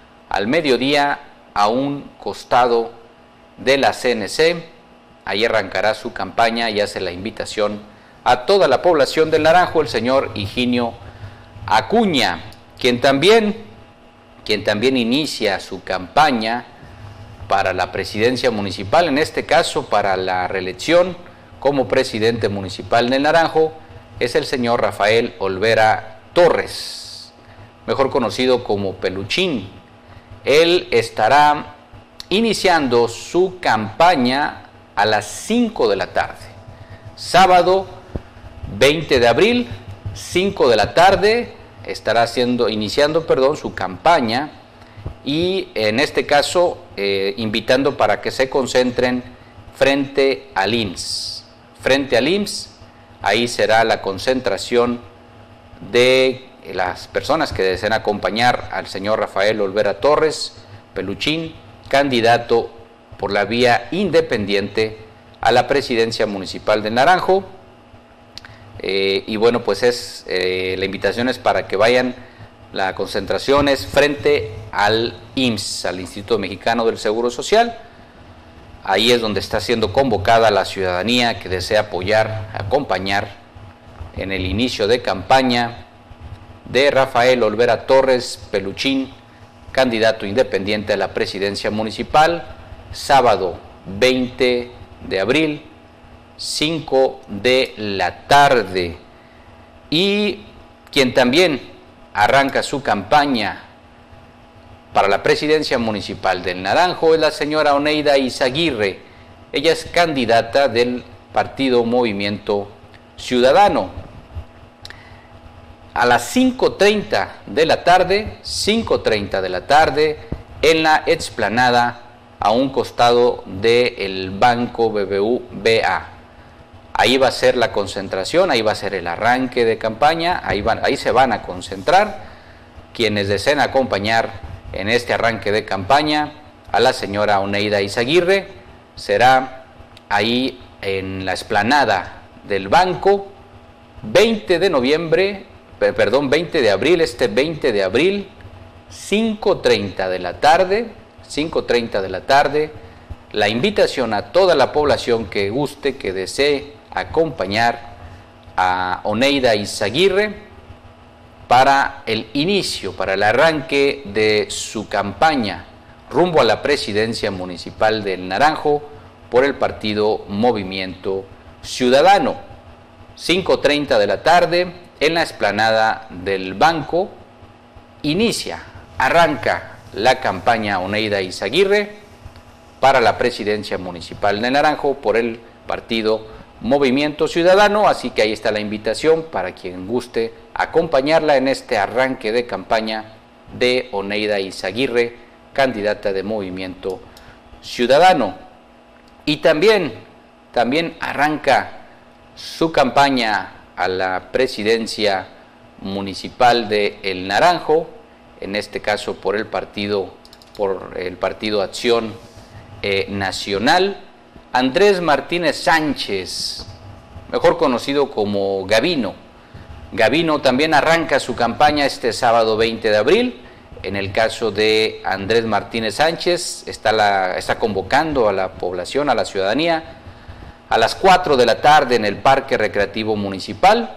a un costado de la CNC. Ahí arrancará su campaña y hace la invitación a toda la población del Naranjo el señor Higinio Acuña, quien también inicia su campaña para la presidencia municipal, en este caso para la reelección como presidente municipal del Naranjo, es el señor Rafael Olvera Torres, mejor conocido como Peluchín. Él estará iniciando su campaña a las 5 de la tarde, sábado 20 de abril, 5 de la tarde, estará iniciando su campaña, y en este caso invitando para que se concentren frente al IMSS. Ahí será la concentración de las personas que deseen acompañar al señor Rafael Olvera Torres, Peluchín, candidato por la vía independiente a la presidencia municipal de Naranjo. Y bueno, pues la invitación es para que vayan. La concentración es frente al IMSS, al Instituto Mexicano del Seguro Social. Ahí es donde está siendo convocada la ciudadanía que desea acompañar en el inicio de campaña de Rafael Olvera Torres, Peluchín, candidato independiente a la presidencia municipal, sábado 20 de abril, 5 de la tarde. Y quien también arranca su campaña para la presidencia municipal del Naranjo es la señora Oneida Izaguirre. Ella es candidata del Partido Movimiento Ciudadano. A las 5:30 de la tarde, en la explanada a un costado del Banco BBVA. Ahí va a ser la concentración, ahí va a ser el arranque de campaña, ahí se van a concentrar quienes deseen acompañar en este arranque de campaña a la señora Oneida Izaguirre. Será ahí en la explanada del banco, 20 de abril, 5:30 de la tarde, la invitación a toda la población que guste, que desee acompañar a Oneida Izaguirre para el inicio, para el arranque de su campaña rumbo a la presidencia municipal del Naranjo por el Partido Movimiento Ciudadano. 5:30 de la tarde en la explanada del banco arranca la campaña Oneida Izaguirre para la presidencia municipal del Naranjo por el Partido Movimiento Ciudadano, así que ahí está la invitación para quien guste acompañarla en este arranque de campaña de Oneida Izaguirre, candidata de Movimiento Ciudadano. Y también arranca su campaña a la presidencia municipal de El Naranjo, en este caso por el Partido Acción Nacional, Andrés Martínez Sánchez, mejor conocido como Gavino. Gavino también arranca su campaña este sábado 20 de abril En el caso de Andrés Martínez Sánchez, está convocando a la población, a la ciudadanía, a las 4 de la tarde en el Parque Recreativo Municipal.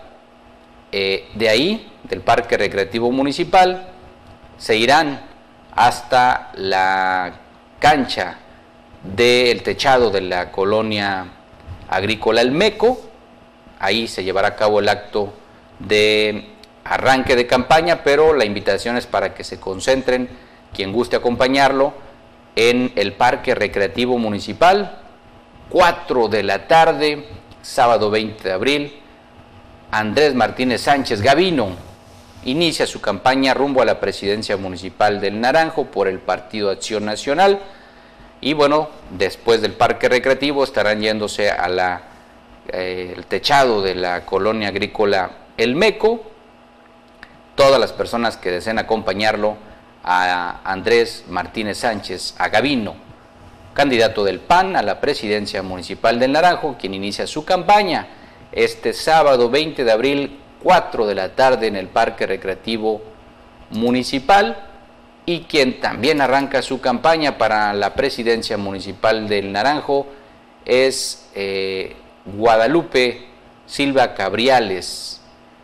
De ahí, del Parque Recreativo Municipal, se irán hasta la cancha del techado de la colonia agrícola El Meco. Ahí se llevará a cabo el acto de arranque de campaña, pero la invitación es para que se concentren, quien guste acompañarlo, en el Parque Recreativo Municipal, 4 de la tarde, sábado 20 de abril. Andrés Martínez Sánchez Gavino inicia su campaña rumbo a la presidencia municipal del Naranjo por el Partido Acción Nacional. Y bueno, después del Parque Recreativo estarán yéndose a el techado de la colonia agrícola El Meco. Todas las personas que deseen acompañarlo a Andrés Martínez Sánchez, a Gavino, candidato del PAN a la presidencia municipal del Naranjo, quien inicia su campaña este sábado 20 de abril, 4 de la tarde en el Parque Recreativo Municipal, y quien también arranca su campaña para la presidencia municipal del Naranjo es Guadalupe Silva Cabriales.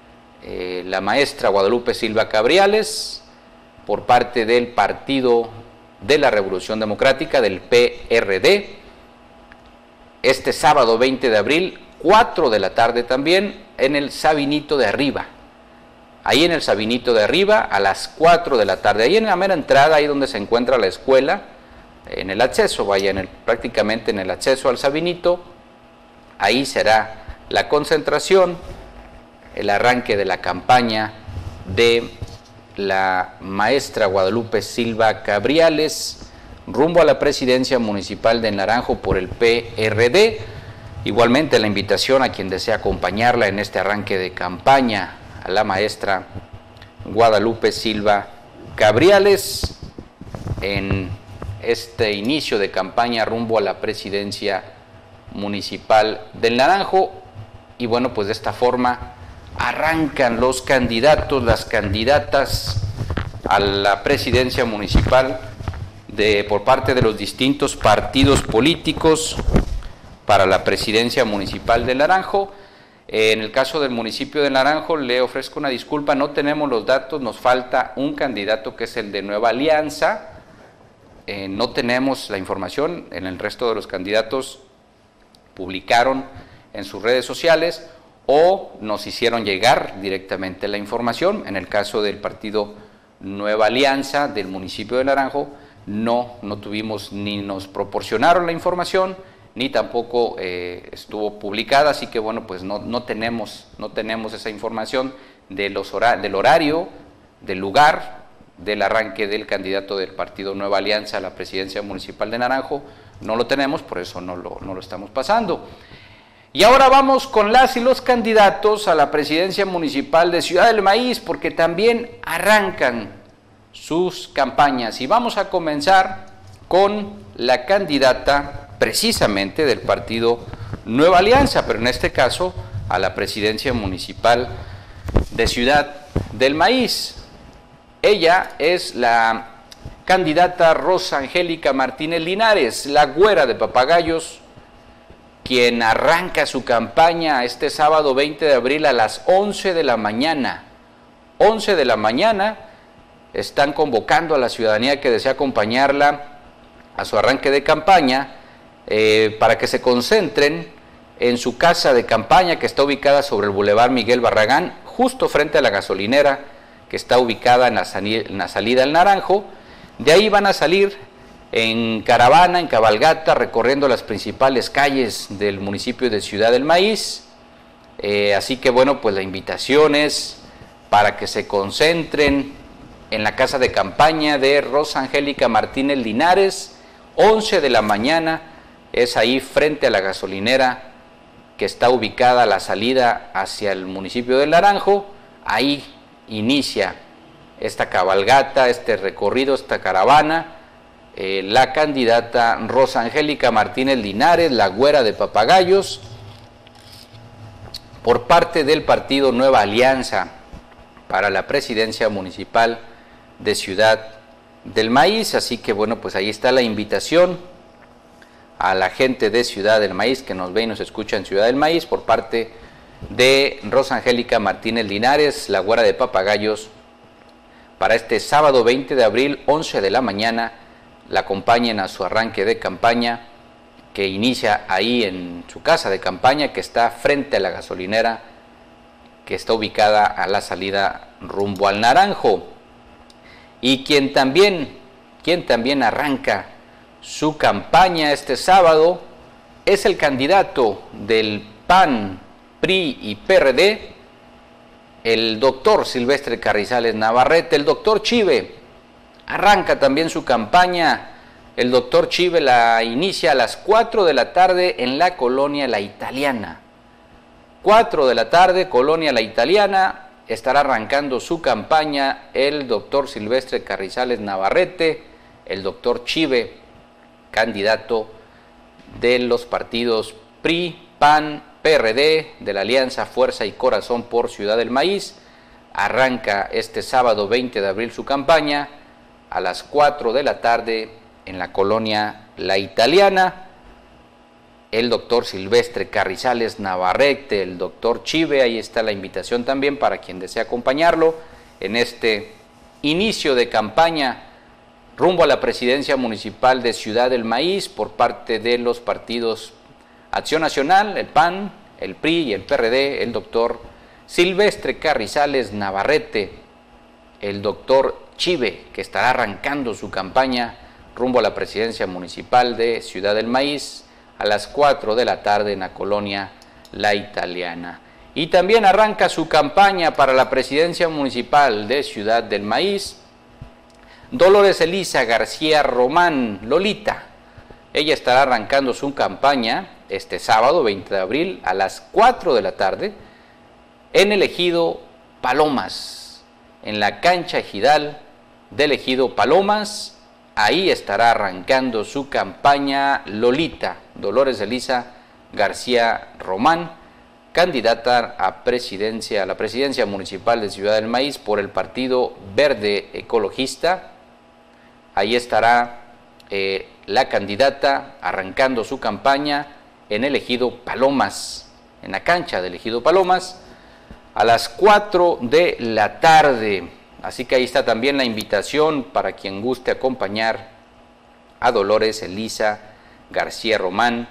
La maestra Guadalupe Silva Cabriales, por parte del Partido de la Revolución Democrática, del PRD, este sábado 20 de abril, 4 de la tarde también, en el Sabinito de Arriba. Ahí en el Sabinito de Arriba, a las 4 de la tarde, ahí en la mera entrada, ahí donde se encuentra la escuela, en el acceso, prácticamente en el acceso al Sabinito, ahí será la concentración, el arranque de la campaña de la maestra Guadalupe Silva Cabriales rumbo a la presidencia municipal de Naranjo por el PRD. Igualmente la invitación a quien desea acompañarla en este arranque de campaña, a la maestra Guadalupe Silva Cabriales, en este inicio de campaña rumbo a la presidencia municipal del Naranjo. Y bueno, pues de esta forma arrancan los candidatos, las candidatas a la presidencia municipal por parte de los distintos partidos políticos para la presidencia municipal del Naranjo. En el caso del municipio de Naranjo, le ofrezco una disculpa, no tenemos los datos, nos falta un candidato que es el de Nueva Alianza. No tenemos la información. En el resto de los candidatos publicaron en sus redes sociales o nos hicieron llegar directamente la información. En el caso del partido Nueva Alianza del municipio de Naranjo, no tuvimos, ni nos proporcionaron la información, ni tampoco estuvo publicada, así que bueno, pues no tenemos esa información del horario, del lugar del arranque del candidato del partido Nueva Alianza a la presidencia municipal de Naranjo. No lo tenemos, por eso no lo estamos pasando. Y ahora vamos con las y los candidatos a la presidencia municipal de Ciudad del Maíz, porque también arrancan sus campañas. Y vamos a comenzar con la candidata precisamente del partido Nueva Alianza, pero en este caso a la presidencia municipal de Ciudad del Maíz. Ella es la candidata Rosa Angélica Martínez Linares, la güera de Papagayos, quien arranca su campaña este sábado 20 de abril a las 11 de la mañana. 11 de la mañana están convocando a la ciudadanía que desea acompañarla a su arranque de campaña para que se concentren en su casa de campaña que está ubicada sobre el Boulevard Miguel Barragán, justo frente a la gasolinera que está ubicada en la salida al Naranjo. De ahí van a salir en caravana, en cabalgata, recorriendo las principales calles del municipio de Ciudad del Maíz. Así que bueno, pues la invitación es para que se concentren en la casa de campaña de Rosa Angélica Martínez Linares. 11 de la mañana, es ahí frente a la gasolinera que está ubicada a la salida hacia el municipio del Naranjo. Ahí inicia esta cabalgata, este recorrido, esta caravana. La candidata Rosa Angélica Martínez Linares, la güera de Papagayos, por parte del partido Nueva Alianza para la presidencia municipal de Ciudad del Maíz. Así que bueno, pues ahí está la invitación a la gente de Ciudad del Maíz que nos ve y nos escucha en Ciudad del Maíz por parte de Rosa Angélica Martínez Linares, la güera de Papagayos, para este sábado 20 de abril, 11 de la mañana, la acompañen a su arranque de campaña que inicia ahí en su casa de campaña, que está frente a la gasolinera, que está ubicada a la salida rumbo al Naranjo. Y quien también arranca su campaña este sábado es el candidato del PAN, PRI y PRD, el doctor Silvestre Carrizales Navarrete. El doctor Chive arranca también su campaña. El doctor Chive la inicia a las 4 de la tarde en la colonia La Italiana. 4 de la tarde, colonia La Italiana, estará arrancando su campaña el doctor Silvestre Carrizales Navarrete, el doctor Chive, candidato de los partidos PRI, PAN, PRD, de la Alianza Fuerza y Corazón por Ciudad del Maíz. Arranca este sábado 20 de abril su campaña a las 4 de la tarde en la colonia La Italiana. El doctor Silvestre Carrizales Navarrete, el doctor Chive, ahí está la invitación también para quien desea acompañarlo en este inicio de campaña rumbo a la presidencia municipal de Ciudad del Maíz por parte de los partidos Acción Nacional, el PAN, el PRI y el PRD, el doctor Silvestre Carrizales Navarrete, el doctor Chive, que estará arrancando su campaña rumbo a la presidencia municipal de Ciudad del Maíz a las 4 de la tarde en la colonia La Italiana. Y también arranca su campaña para la presidencia municipal de Ciudad del Maíz Dolores Elisa García Román, Lolita. Ella estará arrancando su campaña este sábado 20 de abril a las 4 de la tarde en el ejido Palomas, en la cancha ejidal del ejido Palomas. Ahí estará arrancando su campaña Lolita, Dolores Elisa García Román, candidata a la presidencia municipal de Ciudad del Maíz por el Partido Verde Ecologista. Ahí estará la candidata arrancando su campaña en el ejido Palomas, en la cancha del ejido Palomas, a las 4 de la tarde. Así que ahí está también la invitación para quien guste acompañar a Dolores Elisa García Román,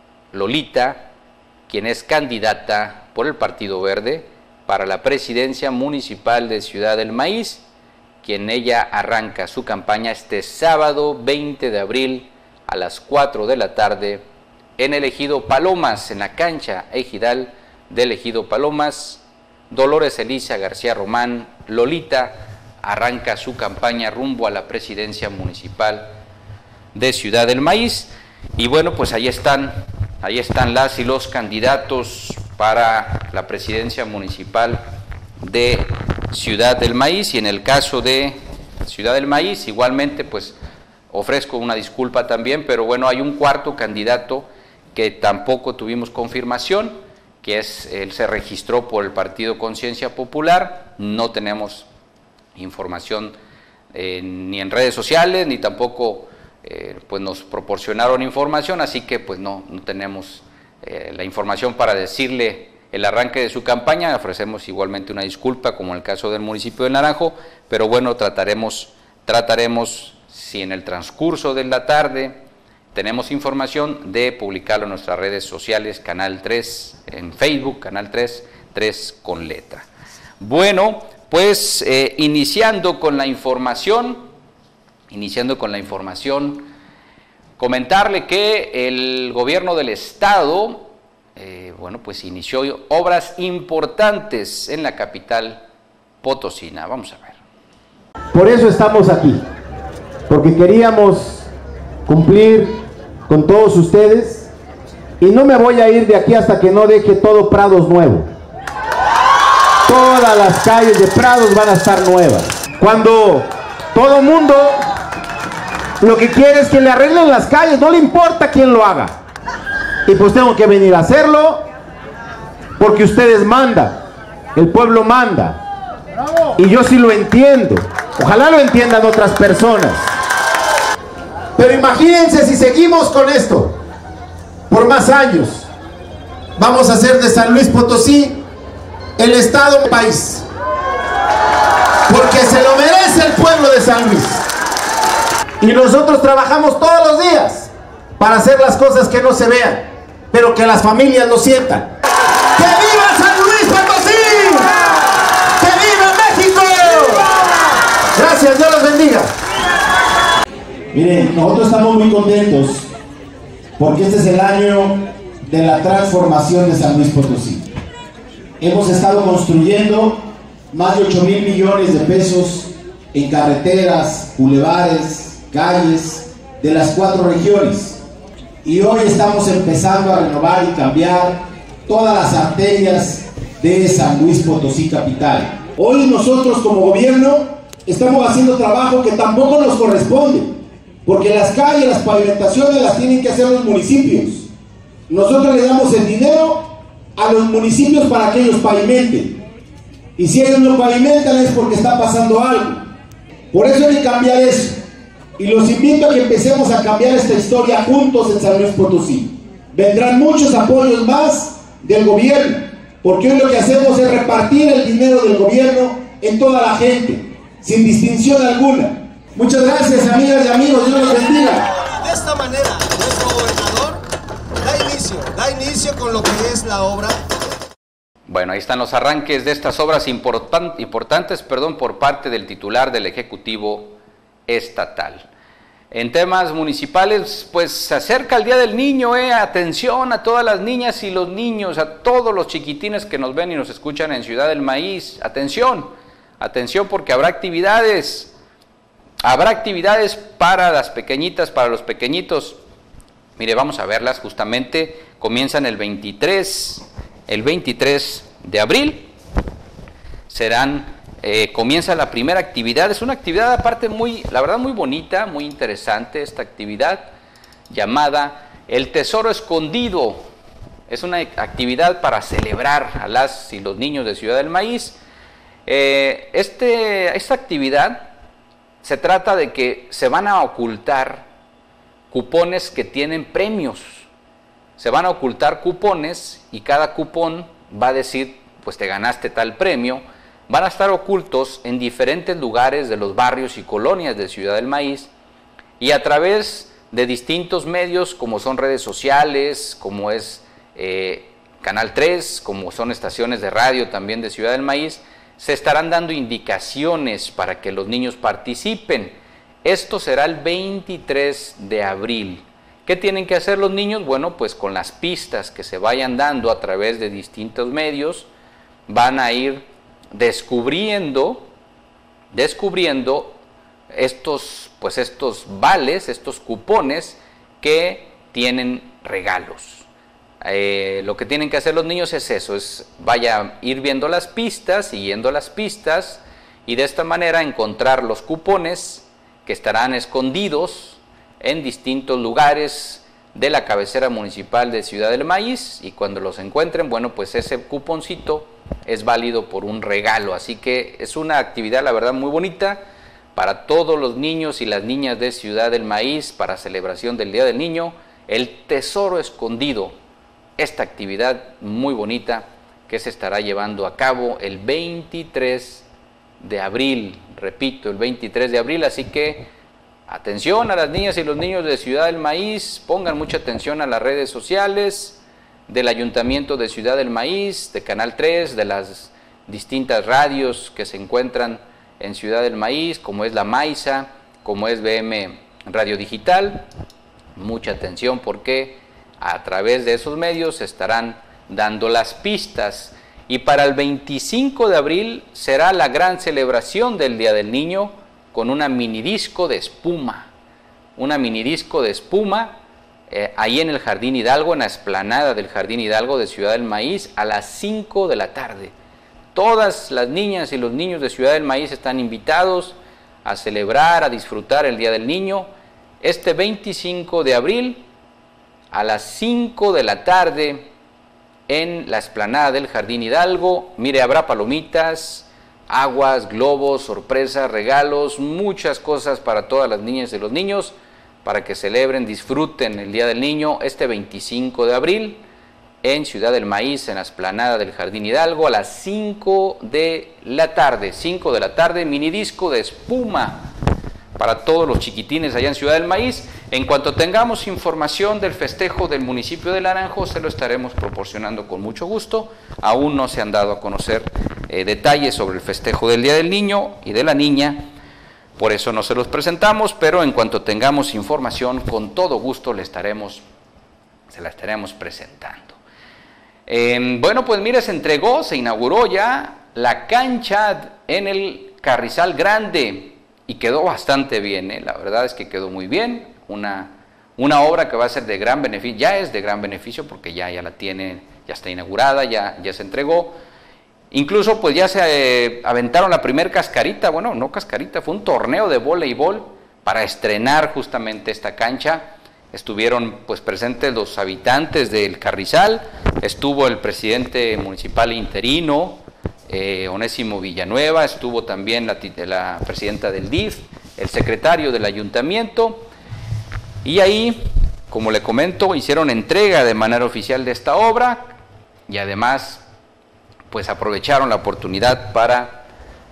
Lolita, quien es candidata por el Partido Verde para la presidencia municipal de Ciudad del Maíz, quien ella arranca su campaña este sábado 20 de abril a las 4 de la tarde en el ejido Palomas, en la cancha ejidal del ejido Palomas. Dolores Elisa García Román, Lolita, arranca su campaña rumbo a la presidencia municipal de Ciudad del Maíz. Y bueno, pues ahí están las y los candidatos para la presidencia municipal de Ciudad del Maíz. Y en el caso de Ciudad del Maíz, igualmente, pues ofrezco una disculpa también, pero bueno, hay un cuarto candidato que tampoco tuvimos confirmación, que él se registró por el Partido Conciencia Popular. No tenemos información ni en redes sociales, ni tampoco pues nos proporcionaron información, así que pues no tenemos la información para decirle el arranque de su campaña. Ofrecemos igualmente una disculpa, como en el caso del municipio de Naranjo, pero bueno, trataremos si en el transcurso de la tarde tenemos información de publicarlo en nuestras redes sociales, Canal 3 en Facebook, Canal 3 con letra. Bueno, pues iniciando con la información, comentarle que el gobierno del estado, bueno, pues inició obras importantes en la capital potosina. Vamos a ver. Por eso estamos aquí, porque queríamos cumplir con todos ustedes, y no me voy a ir de aquí hasta que no deje todo Prados nuevo. Todas las calles de Prados van a estar nuevas. Cuando todo mundo lo que quiere es que le arreglen las calles, no le importa quién lo haga. Y pues tengo que venir a hacerlo porque ustedes mandan, el pueblo manda. Y yo sí lo entiendo. Ojalá lo entiendan otras personas. Pero imagínense si seguimos con esto por más años. Vamos a hacer de San Luis Potosí el estado del país. Porque se lo merece el pueblo de San Luis. Y nosotros trabajamos todos los días para hacer las cosas que no se vean, pero que las familias lo sientan. ¡Que viva San Luis Potosí! ¡Que viva México! Gracias, Dios los bendiga. Miren, nosotros estamos muy contentos porque este es el año de la transformación de San Luis Potosí. Hemos estado construyendo más de 8,000 millones de pesos en carreteras, bulevares, calles de las 4 regiones. Y hoy estamos empezando a renovar y cambiar todas las arterias de San Luis Potosí capital. Hoy nosotros como gobierno estamos haciendo trabajo que tampoco nos corresponde, porque las calles, las pavimentaciones las tienen que hacer los municipios. Nosotros le damos el dinero a los municipios para que ellos pavimenten. Y si ellos no pavimentan es porque está pasando algo. Por eso hay que cambiar eso. Y los invito a que empecemos a cambiar esta historia juntos en San Luis Potosí. Vendrán muchos apoyos más del gobierno, porque hoy lo que hacemos es repartir el dinero del gobierno en toda la gente, sin distinción alguna. Muchas gracias, amigas y amigos, Dios los bendiga. De esta manera, nuestro gobernador da inicio con lo que es la obra. Bueno, ahí están los arranques de estas obras importantes, por parte del titular del Ejecutivo Estatal. En temas municipales, pues se acerca el Día del Niño, atención a todas las niñas y los niños, a todos los chiquitines que nos ven y nos escuchan en Ciudad del Maíz. Atención porque habrá actividades para las pequeñitas, para los pequeñitos. Mire, vamos a verlas justamente, comienzan el 23 de abril, comienza la primera actividad. Es una actividad aparte la verdad muy bonita, muy interesante esta actividad llamada El Tesoro Escondido. Es una actividad para celebrar a las y los niños de Ciudad del Maíz. Esta actividad se trata de que se van a ocultar cupones que tienen premios. Se van a ocultar cupones y cada cupón va a decir, pues te ganaste tal premio. Van a estar ocultos en diferentes lugares de los barrios y colonias de Ciudad del Maíz, y a través de distintos medios como son redes sociales, como es Canal 3, como son estaciones de radio también de Ciudad del Maíz, se estarán dando indicaciones para que los niños participen. Esto será el 23 de abril. ¿Qué tienen que hacer los niños? Bueno, pues con las pistas que se vayan dando a través de distintos medios, van a ir descubriendo estos vales, estos cupones que tienen regalos. Lo que tienen que hacer los niños es eso, ir viendo las pistas, siguiendo las pistas, y de esta manera encontrar los cupones que estarán escondidos en distintos lugares de la cabecera municipal de Ciudad del Maíz, y cuando los encuentren, bueno, pues ese cuponcito es válido por un regalo. Así que es una actividad, la verdad, muy bonita para todos los niños y las niñas de Ciudad del Maíz, para celebración del Día del Niño, El Tesoro Escondido. Esta actividad muy bonita que se estará llevando a cabo el 23 de abril, repito, el 23 de abril, así que atención a las niñas y los niños de Ciudad del Maíz, pongan mucha atención a las redes sociales del Ayuntamiento de Ciudad del Maíz, de Canal 3, de las distintas radios que se encuentran en Ciudad del Maíz, como es La Maiza, como es BM Radio Digital. Mucha atención porque a través de esos medios se estarán dando las pistas. Y para el 25 de abril será la gran celebración del Día del Niño con una minidisco de espuma. Una minidisco de espuma ahí en el Jardín Hidalgo, en la explanada del Jardín Hidalgo de Ciudad del Maíz, a las 5 de la tarde. Todas las niñas y los niños de Ciudad del Maíz están invitados a celebrar, a disfrutar el Día del Niño. Este 25 de abril, a las 5 de la tarde, en la explanada del Jardín Hidalgo. Mire, habrá palomitas, aguas, globos, sorpresas, regalos, muchas cosas para todas las niñas y los niños, para que celebren, disfruten el Día del Niño este 25 de abril en Ciudad del Maíz, en la explanada del Jardín Hidalgo, a las 5 de la tarde. 5 de la tarde, mini disco de espuma para todos los chiquitines allá en Ciudad del Maíz. En cuanto tengamos información del festejo del municipio de Naranjo, se lo estaremos proporcionando con mucho gusto. Aún no se han dado a conocer detalles sobre el festejo del Día del Niño y de la Niña, por eso no se los presentamos, pero en cuanto tengamos información, con todo gusto se la estaremos presentando. Bueno, pues mire, se inauguró ya la cancha en el Carrizal Grande y quedó bastante bien, la verdad es que quedó muy bien, una obra que va a ser de gran beneficio, ya es de gran beneficio porque ya la tiene, ya está inaugurada, ya se entregó. Incluso pues ya se aventaron la primer cascarita, bueno, no cascarita, fue un torneo de voleibol para estrenar justamente esta cancha. Estuvieron pues presentes los habitantes del Carrizal, estuvo el presidente municipal interino, Onésimo Villanueva, estuvo también la presidenta del DIF, el secretario del ayuntamiento, y ahí, como le comento, hicieron entrega de manera oficial de esta obra y además pues aprovecharon la oportunidad para,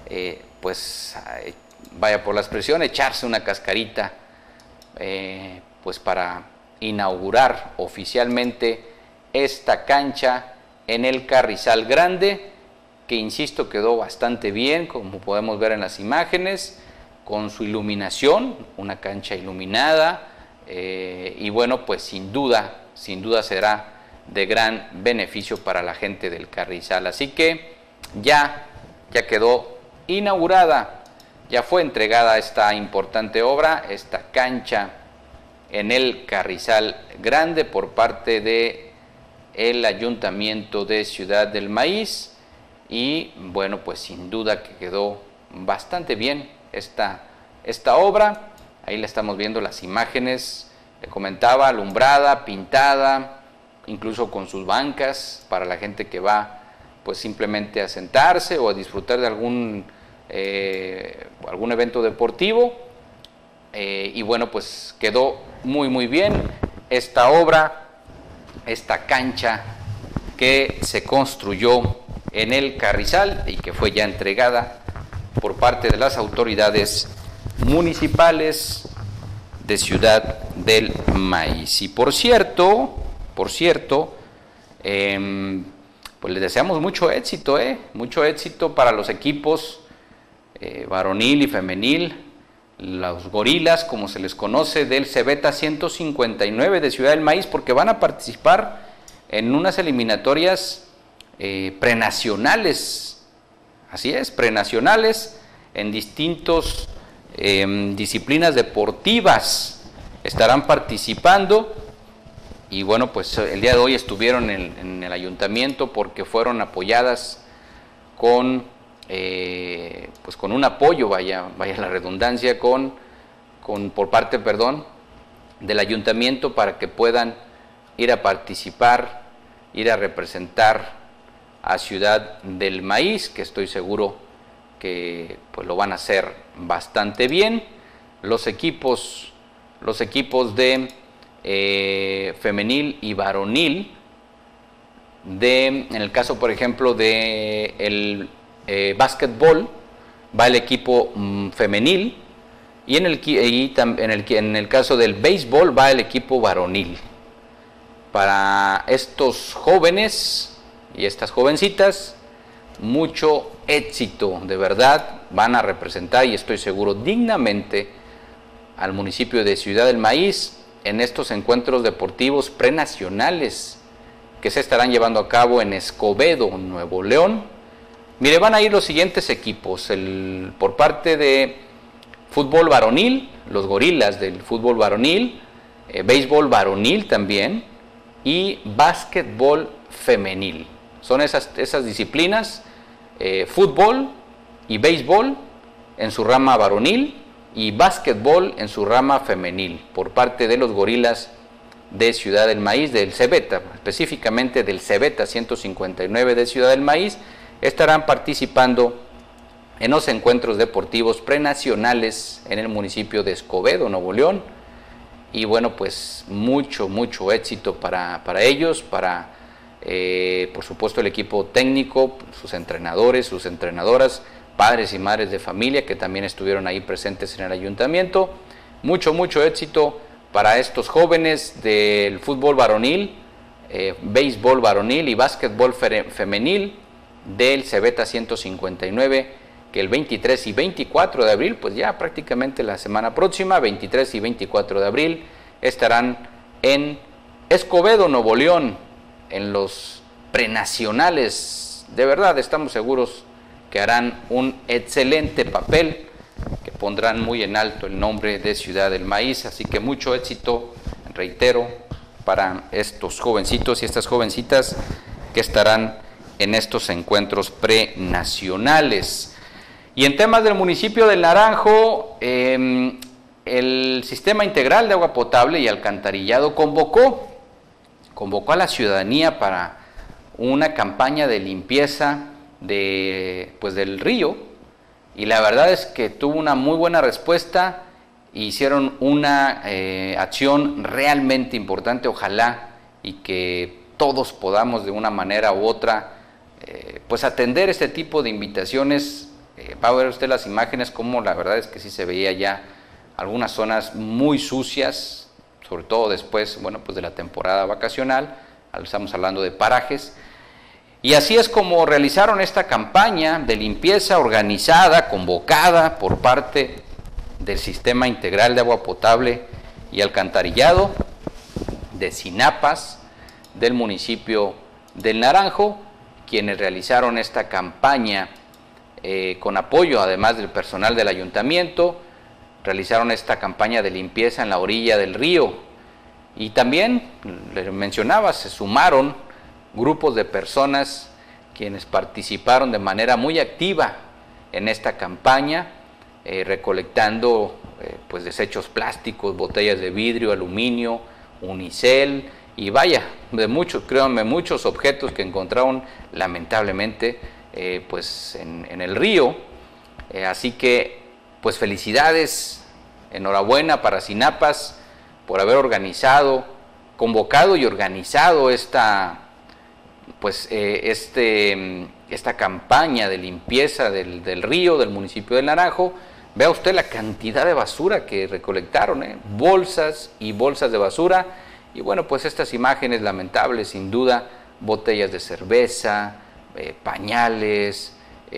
vaya por la expresión, echarse una cascarita, pues para inaugurar oficialmente esta cancha en el Carrizal Grande, que insisto quedó bastante bien, como podemos ver en las imágenes, con su iluminación, una cancha iluminada, y bueno, pues sin duda será de gran beneficio para la gente del Carrizal. Así que ya quedó inaugurada, ya fue entregada esta importante obra, esta cancha en el Carrizal Grande por parte de el Ayuntamiento de Ciudad del Maíz, y bueno, pues sin duda que quedó bastante bien esta obra. Ahí le estamos viendo las imágenes, le comentaba, alumbrada, pintada, incluso con sus bancas para la gente que va pues simplemente a sentarse o a disfrutar de algún evento deportivo, y bueno, pues quedó muy bien esta obra, esta cancha que se construyó en el Carrizal y que fue ya entregada por parte de las autoridades municipales de Ciudad del Maíz. Y por cierto, pues les deseamos mucho éxito para los equipos varonil y femenil, los gorilas, como se les conoce, del Cebeta 159 de Ciudad del Maíz, porque van a participar en unas eliminatorias prenacionales, así es, prenacionales, en distintos disciplinas deportivas estarán participando. Y bueno, pues el día de hoy estuvieron en el ayuntamiento porque fueron apoyadas con un apoyo, vaya la redundancia, por parte del ayuntamiento, para que puedan ir a participar, ir a representar a Ciudad del Maíz, que estoy seguro que pues lo van a hacer bastante bien. Los equipos de femenil y varonil, en el caso por ejemplo de el básquetbol, va el equipo femenil, y en el caso del béisbol va el equipo varonil. Para estos jóvenes y estas jovencitas, mucho éxito, de verdad, van a representar, y estoy seguro, dignamente al municipio de Ciudad del Maíz en estos encuentros deportivos prenacionales que se estarán llevando a cabo en Escobedo, Nuevo León. Mire, van a ir los siguientes equipos: por parte de fútbol varonil, los gorilas del fútbol varonil, béisbol varonil también, y básquetbol femenil. Son esas disciplinas, fútbol y béisbol en su rama varonil, y básquetbol en su rama femenil, por parte de los gorilas de Ciudad del Maíz, del Cebeta, específicamente del Cebeta 159 de Ciudad del Maíz. Estarán participando en los encuentros deportivos prenacionales en el municipio de Escobedo, Nuevo León. Y bueno, pues mucho éxito para ellos, para por supuesto el equipo técnico, sus entrenadores, sus entrenadoras, padres y madres de familia que también estuvieron ahí presentes en el ayuntamiento. Mucho éxito para estos jóvenes del fútbol varonil, béisbol varonil y básquetbol femenil del Cebeta 159, que el 23 y 24 de abril, pues ya prácticamente la semana próxima, 23 y 24 de abril, estarán en Escobedo, Nuevo León, en los prenacionales. De verdad, estamos seguros que harán un excelente papel, que pondrán muy en alto el nombre de Ciudad del Maíz. Así que mucho éxito, reitero, para estos jovencitos y estas jovencitas que estarán en estos encuentros prenacionales. Y en temas del municipio del Naranjo, el Sistema Integral de Agua Potable y Alcantarillado convocó a la ciudadanía para una campaña de limpieza del río, y la verdad es que tuvo una muy buena respuesta. Hicieron una acción realmente importante. Ojalá y que todos podamos de una manera u otra pues atender este tipo de invitaciones. Va a ver usted las imágenes, como la verdad es que sí se veía ya algunas zonas muy sucias, sobre todo después, bueno, pues de la temporada vacacional. Estamos hablando de parajes. Y así es como realizaron esta campaña de limpieza organizada, convocada por parte del Sistema Integral de Agua Potable y Alcantarillado de Sinapas, del municipio del Naranjo, quienes realizaron esta campaña con apoyo, además del personal del ayuntamiento. Realizaron esta campaña de limpieza en la orilla del río. Y también, les mencionaba, se sumaron grupos de personas quienes participaron de manera muy activa en esta campaña, recolectando pues desechos plásticos, botellas de vidrio, aluminio, unicel y vaya, créanme, muchos objetos que encontraron lamentablemente pues en el río. Así que pues felicidades, enhorabuena para Sinapas por haber convocado y organizado esta campaña de limpieza del río del municipio del Naranjo. Vea usted la cantidad de basura que recolectaron, bolsas y bolsas de basura. Y bueno, pues estas imágenes lamentables, sin duda, botellas de cerveza, pañales,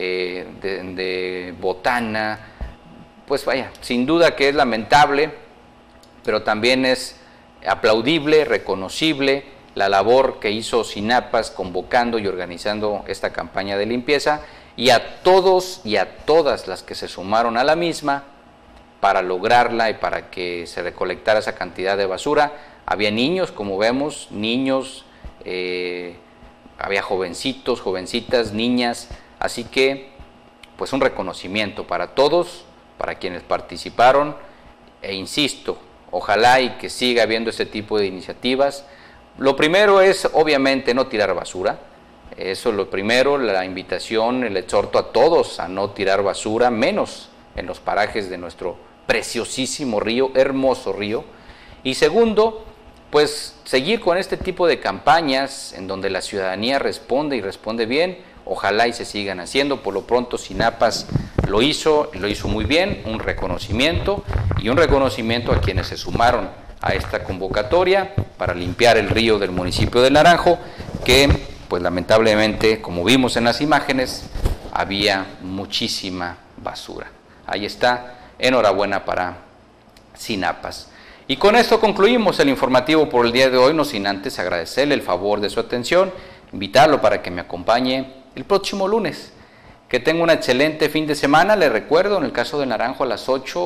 de botana, pues vaya, sin duda que es lamentable, pero también es aplaudible, reconocible la labor que hizo Sinapas convocando y organizando esta campaña de limpieza, y a todos y a todas las que se sumaron a la misma para lograrla y para que se recolectara esa cantidad de basura. Había niños, como vemos, niños, había jovencitos, jovencitas, niñas, así que pues un reconocimiento para todos, para quienes participaron, e insisto, ojalá y que siga habiendo este tipo de iniciativas. Lo primero es obviamente no tirar basura, eso es lo primero, la invitación, el exhorto a todos a no tirar basura, menos en los parajes de nuestro preciosísimo río, hermoso río. Y segundo, pues seguir con este tipo de campañas en donde la ciudadanía responde y responde bien. Ojalá y se sigan haciendo. Por lo pronto Sinapas lo hizo muy bien, un reconocimiento a quienes se sumaron a esta convocatoria para limpiar el río del municipio del Naranjo, que pues lamentablemente, como vimos en las imágenes, había muchísima basura. Ahí está, enhorabuena para Sinapas. Y con esto concluimos el informativo por el día de hoy, no sin antes agradecerle el favor de su atención, invitarlo para que me acompañe el próximo lunes. Que tenga un excelente fin de semana. Le recuerdo, en el caso del Naranjo, a las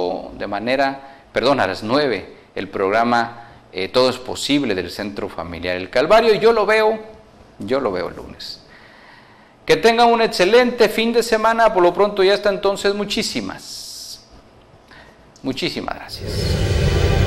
9, el programa Todo es Posible del Centro Familiar El Calvario. Yo lo veo el lunes. Que tengan un excelente fin de semana. Por lo pronto, y hasta entonces, muchísimas gracias.